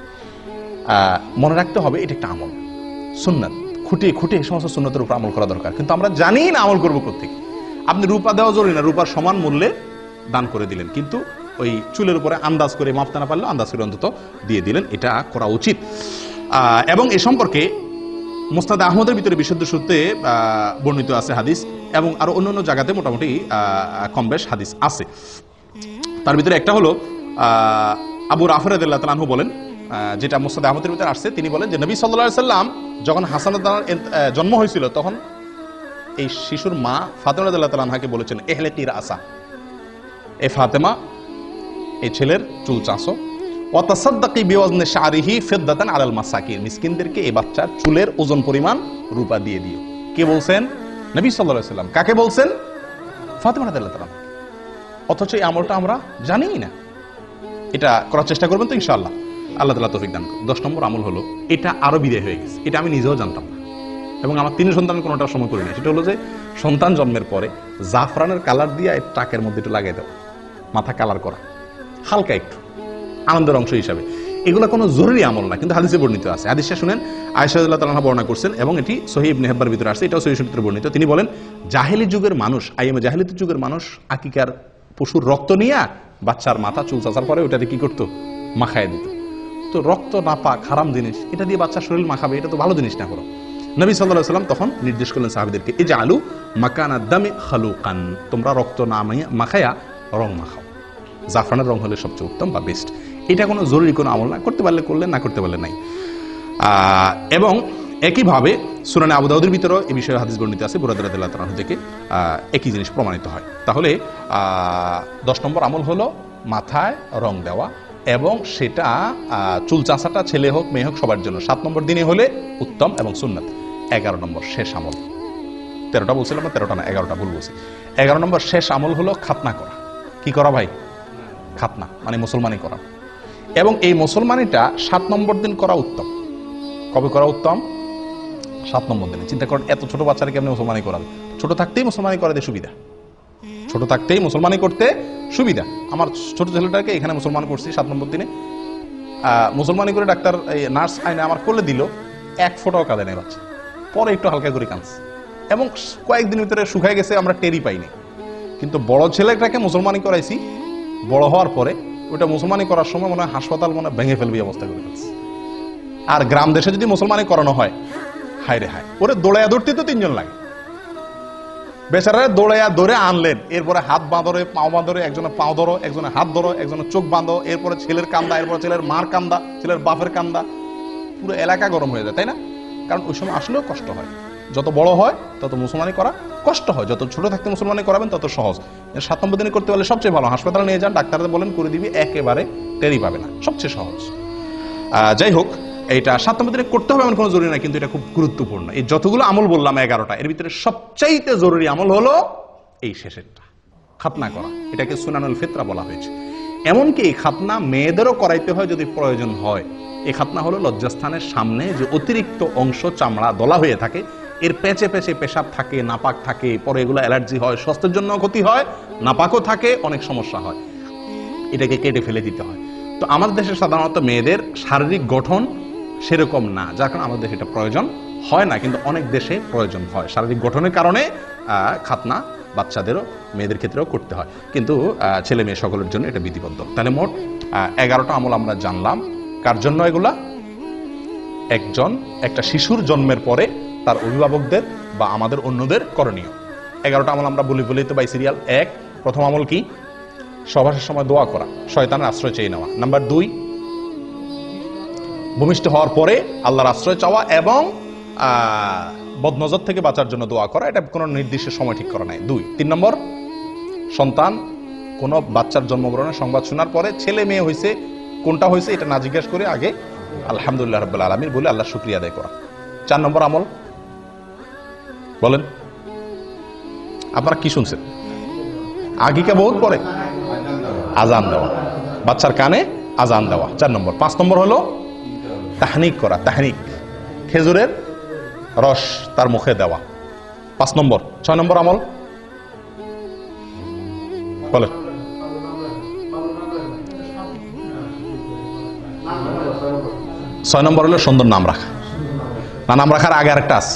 মনে রাখতে হবে এটা একটা আমল, সুন্নাত। খুঁটিয়ে খুঁটিয়ে সমস্ত সুন্নতের উপর আমল করা দরকার, কিন্তু আমরা জানি না আমল করবো কোথেকে। আপনি রূপা দেওয়া জরুরি না, রূপার সমান মূল্যে দান করে দিলেন, কিন্তু ওই চুলের উপরে আন্দাজ করে মাপতে না পারলে আন্দাজ করে অন্তত দিয়ে দিলেন, এটা করা উচিত। এবং এ সম্পর্কে মুসনাদ আহমদের ভিতরে বিশুদ্ধ সূত্রে বর্ণিত আছে হাদিস, এবং আরো অন্যান্য জায়গাতে মোটামুটি কম বেশ হাদিস আছে। তার ভিতরে একটা হলো আবু রাফি রাদিয়াল্লাহু তাআলা আনহু বলেন, যেটা মুসনাদ আহমদের ভিতরে আসছে, তিনি বলেন যে নবী সাল্লাল্লাহু আলাইহি সাল্লাম যখন হাসান রাদিয়াল্লাহু জন্ম হয়েছিল, তখন এই শিশুর মা ফাতেমা রাদিয়াল্লাহু তাআলা আনহাকে বলেছেন, ইহলিকি রাসা, এ ফাতেমা এই ছেলের চুল চাঁচো, ওয়া তাসাদদাকি বিওয়াজনি শারিহি ফিদ্দাতান আলাল মাসাকিন, মিসকিনদেরকে এই বাচ্চার চুলের ওজন পরিমাণ রূপা দিয়ে দিও। কে বলছেন? নবী সাল্লাল্লাহু আলাইহি সাল্লাম। কাকে বলছেন? ফাতেমা রাদিয়াল্লাহু তাআলা। অথচ এই আমলটা আমরা জানিই না। এটা করার চেষ্টা করবেন তো ইনশাআল্লাহ, আল্লাহ তাআলা তৌফিক দান করুন। দশ নম্বর আমল হলো, এটা আরো বিদায় হয়ে গেছে, এটা আমি নিজেও জানতাম না, এবং আমার তিন সন্তান কোনোটা সময় করি না। সেটা হলো যে সন্তান জন্মের পরে জাফরানের কালার দিয়ে টাকের মধ্যে একটু লাগিয়ে দেওয়া, মাথা কালার করা হালকা একটু আনন্দের অংশ হিসাবে। এগুলো কোনো জরুরি আমল না, কিন্তু হাদিসে বর্ণিত আছে। হাদিসটা শুনেন, আয়েশা রাদিয়াল্লাহু তাআলা বর্ণনা করছেন, এবং এটি সহিহ ইবনে হিব্বানের ভিতরে আছে, এটাও সহিহ সূত্রে বর্ণিত। তিনি বলেন, জাহেলি যুগের মানুষ, আইয়ামে জাহেলিয়াতের যুগের মানুষ আকিকার পশুর রক্ত নিয়ে বাচ্চার মাথা চুল চাচার পরে ওটাতে কি করতো? মাখায় দিত। তো রক্ত না পাক, হারাম জিনিস, এটা দিয়ে বাচ্চার শরীর মাখাবে, এটা তো ভালো জিনিস না। করো নবী সাল্লাল্লাহু আলাইহি ওয়াসাল্লাম তখন নির্দেশ করলেন সাহাবীদেরকে, ইজআলু মাকানা দামি খালুকান, তোমরা রক্ত না মাখায়া রং মাখাও। জাফরানের রং হলে সবচেয়ে উত্তম বা বেস্ট। এটা কোনো জরুরি কোনো আমল না, করতে পারলে করলেন, না করতে পারলে নাই। এবং একইভাবে সুনানে আবু দাউদের ভিতরেও এই বিষয়ে হাদিস বর্ণিত আছে, বুরায়দা রাদিয়াল্লাহু তাআলা থেকে একই জিনিস প্রমাণিত হয়। তাহলে দশ নম্বর আমল হলো মাথায় রং দেওয়া, এবং সেটা চুল চাঁচাটা ছেলে হোক মেয়ে হোক সবার জন্য। সাত নম্বর দিনে হলে উত্তম এবং সুন্নাত। এগারো নম্বর শেষ আমল, তেরোটা বলছিলাম না, তেরোটা না এগারোটা ভুল বলছি। এগারো নম্বর শেষ আমল হলো খাতনা করা। কি করা ভাই? খাতনা মানে মুসলমানি করা। এবং এই মুসলমানিটা সাত নম্বর দিন করা উত্তম। কবে করা উত্তম? সাত নম্বর দিনে। চিন্তা করেন, এত ছোট বাচ্চারা কেমনি মুসলমানি করাবে? ছোট থাকতেই মুসলমানি করাতে সুবিধা, ছোট থাকতেই মুসলমানি করতে সুবিধা। আমার ছোট ছেলেটাকে এখানে মুসলমান করছি সাত নম্বর দিনে। মুসলমানি করে ডাক্তার নার্স আইনে আমার করলে দিল, এক ফোটাও কাঁদে নেই বাচ্চা। পরে একটু হালকা করে কাঁদছে, এবং কয়েকদিন ভিতরে শুকায় গেছে, আমরা টেরি পাইনি। কিন্তু বড় ছেলেটাকে মুসলমানি করাইছি, বড় হওয়ার পরে ওটা মুসলমানি করার সময় মনে হয় হাসপাতাল মনে ভেঙে ফেলবে অবস্থা করে ফেলছে। আর গ্রাম দেশে যদি মুসলমানি করানো হয়, হায় রে হায়, ওরে দৌড়াইয়া ধরতে তো তিনজন লাগে। বেচারারে দৌড়াইয়া ধরে আনলেন, এরপরে হাত বাঁধরে, পাও বাঁধরে, একজনের পাও ধরো, একজনের হাত ধরো, একজনের চোখ বাঁধো, এরপরে ছেলের কান্দা, এরপরে ছেলের মার কান্দা, ছেলের বাপের কান্দা, পুরো এলাকা গরম হয়ে যায়, তাই না? কারণ ওই সময় আসলেও কষ্ট হয়। যত বড় হয় তত মুসলমানি করা কষ্ট হয়, যত ছোট থাকতে মুসলমানি করাবেন তত সহজ। সাত নম্বর দিনে করতে পারলে সবচেয়ে ভালো। হাসপাতালে নিয়ে যান, ডাক্তারদের বলেন করে দিবি, একেবারে টেরি পাবে না, সবচেয়ে সহজ। যাই হোক, এইটা সাত নম্বর দিনে করতে হবে এমন কোনো জরুরি না, কিন্তু এটা খুব গুরুত্বপূর্ণ। এই যতগুলো আমল বললাম এগারোটা, এর ভিতরে সবচাইতে জরুরি আমল হলো এই শেষেরটা, খাতনা করা। এটাকে সুনানুল ফিতরা বলা হয়েছে। এমনকি এই খাতনা মেয়েদেরও করাইতে হয় যদি প্রয়োজন হয়। এই খাতনা হলো লজ্জাস্থানের সামনে যে অতিরিক্ত অংশ চামড়া দলা হয়ে থাকে, এর পেঁচে পেঁচে পেশাব থাকে, নাপাক থাকে, পরে এগুলো অ্যালার্জি হয়, স্বাস্থ্যের জন্য ক্ষতি হয়, নাপাকও থাকে, অনেক সমস্যা হয়, এটাকে কেটে ফেলে দিতে হয়। তো আমাদের দেশে সাধারণত মেয়েদের শারীরিক গঠন সেরকম না, যার কারণে আমাদের দেশে এটা প্রয়োজন হয় না, কিন্তু অনেক দেশে প্রয়োজন হয়। শারীরিক গঠনের কারণে খাতনা বাচ্চাদেরও মেয়েদের ক্ষেত্রেও করতে হয়, কিন্তু ছেলে মেয়ে সকলের জন্য এটা বিধিবদ্ধ। তাহলে মোট এগারোটা আমল আমরা জানলাম। কার জন্য এগুলা? একজন একটা শিশুর জন্মের পরে তার অভিভাবকদের বা আমাদের অন্যদের করণীয়। এগারোটা আমল আমরা বলি বলি তো বাই সিরিয়াল। এক, প্রথম আমল কি? সহবাসের সময় দোয়া করা, শয়তানের আশ্রয় চেয়ে নেওয়া। নাম্বার দুই, ভূমিষ্ঠ হওয়ার পরে আল্লাহর আশ্রয় চাওয়া এবং বদনজর থেকে বাঁচার জন্য দোয়া করা। এটা কোনো নির্দিষ্ট সময় ঠিক করা নাই। দুই তিন নম্বর, সন্তান কোনো বাচ্চার জন্মগ্রহণের সংবাদ শোনার পরে ছেলে মেয়ে হয়েছে কোনটা হয়েছে এটা না জিজ্ঞেস করে আগে আলহামদুলিল্লাহ রাব্বিল আলামিন বলে আল্লাহ শুকরিয়া আদায় করা। চার নম্বর আমল বলেন, আপনারা কি শুনছেন? আগিকা বহুত পরে আজান দেওয়া, বাচ্চার কানে আজান দেওয়া, চার নম্বর। পাঁচ নম্বর হলো তাহনিক করা, তাহনিক খেজুরের রস তার মুখে দেওয়া, পাঁচ নম্বর। ছয় নম্বর আমল বলেন। ছয় নম্বর হলো সুন্দর নাম রাখা। না, নাম রাখার আগে আরেকটা আছে,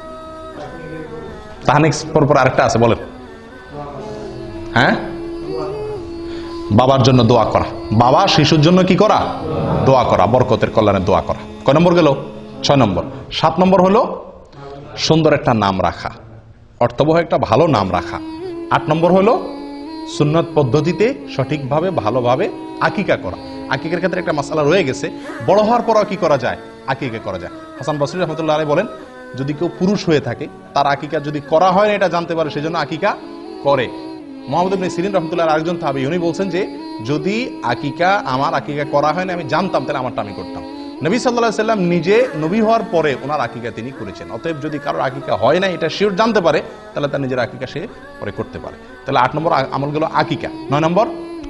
তাহনিক পর আরেকটা আছে, বলেন। হ্যাঁ, বাবার জন্য দোয়া করা, বাবা শিশুর জন্য কি করা? দোয়া করা, বরকতের কল্যাণে দোয়া করা। কয় নম্বর গেল? ছয় নম্বর। সাত নম্বর হলো সুন্দর একটা নাম রাখা, অর্থবহ একটা ভালো নাম রাখা। আট নম্বর হলো সুন্নত পদ্ধতিতে সঠিকভাবে ভালোভাবে আকিকা করা। আকিকার ক্ষেত্রে একটা মাসালা রয়ে গেছে, বড় হওয়ার পরও কি করা যায়? আকিকা করা যায়। হাসান বসরি রহমতুল্লাহ আলাইহি বলেন, যদি কেউ পুরুষ হয়ে থাকে তার আকিকা যদি করা হয় না এটা জানতে পারে, সেজন্য আকিকা করে। মুহাম্মদ ইবনে সিরিন রহমতুল্লাহ আরেকজন তাহাবী, উনি বলছেন যে যদি আকিকা আমার আকিকা করা হয় না আমি জানতাম তাহলে আমারটা আমি করতাম। নবী সাল্লাল্লাহু আলাইহি সাল্লাম নিজে নবী হওয়ার পরে ওনার আকিকা তিনি করেছেন। অতএব যদি কারোর আকিকা হয় না এটা শিওর জানতে পারে তাহলে তার নিজের আকিকা সে পরে করতে পারে। তাহলে আট নম্বর আমল গেল আকিকা। নয় নম্বর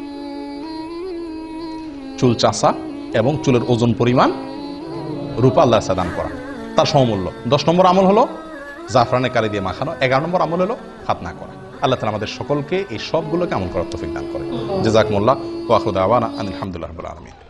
চুল চাষা এবং চুলের ওজন পরিমাণ রূপা আল্লাহ সাদান করা, তার সমমূল্য। দশ নম্বর আমল হলো জাফরানে কালি দিয়ে মাখানো। এগারো নম্বর আমল হলো খাতনা করা। আল্লাহ তাআলা আমাদের সকলকে এই সবগুলোকে আমল করার তৌফিক দান করে। জাযাকুমুল্লাহ ওয়া আখিরু দাওয়ানা আলহামদুলিল্লাহি রাব্বিল আলামিন।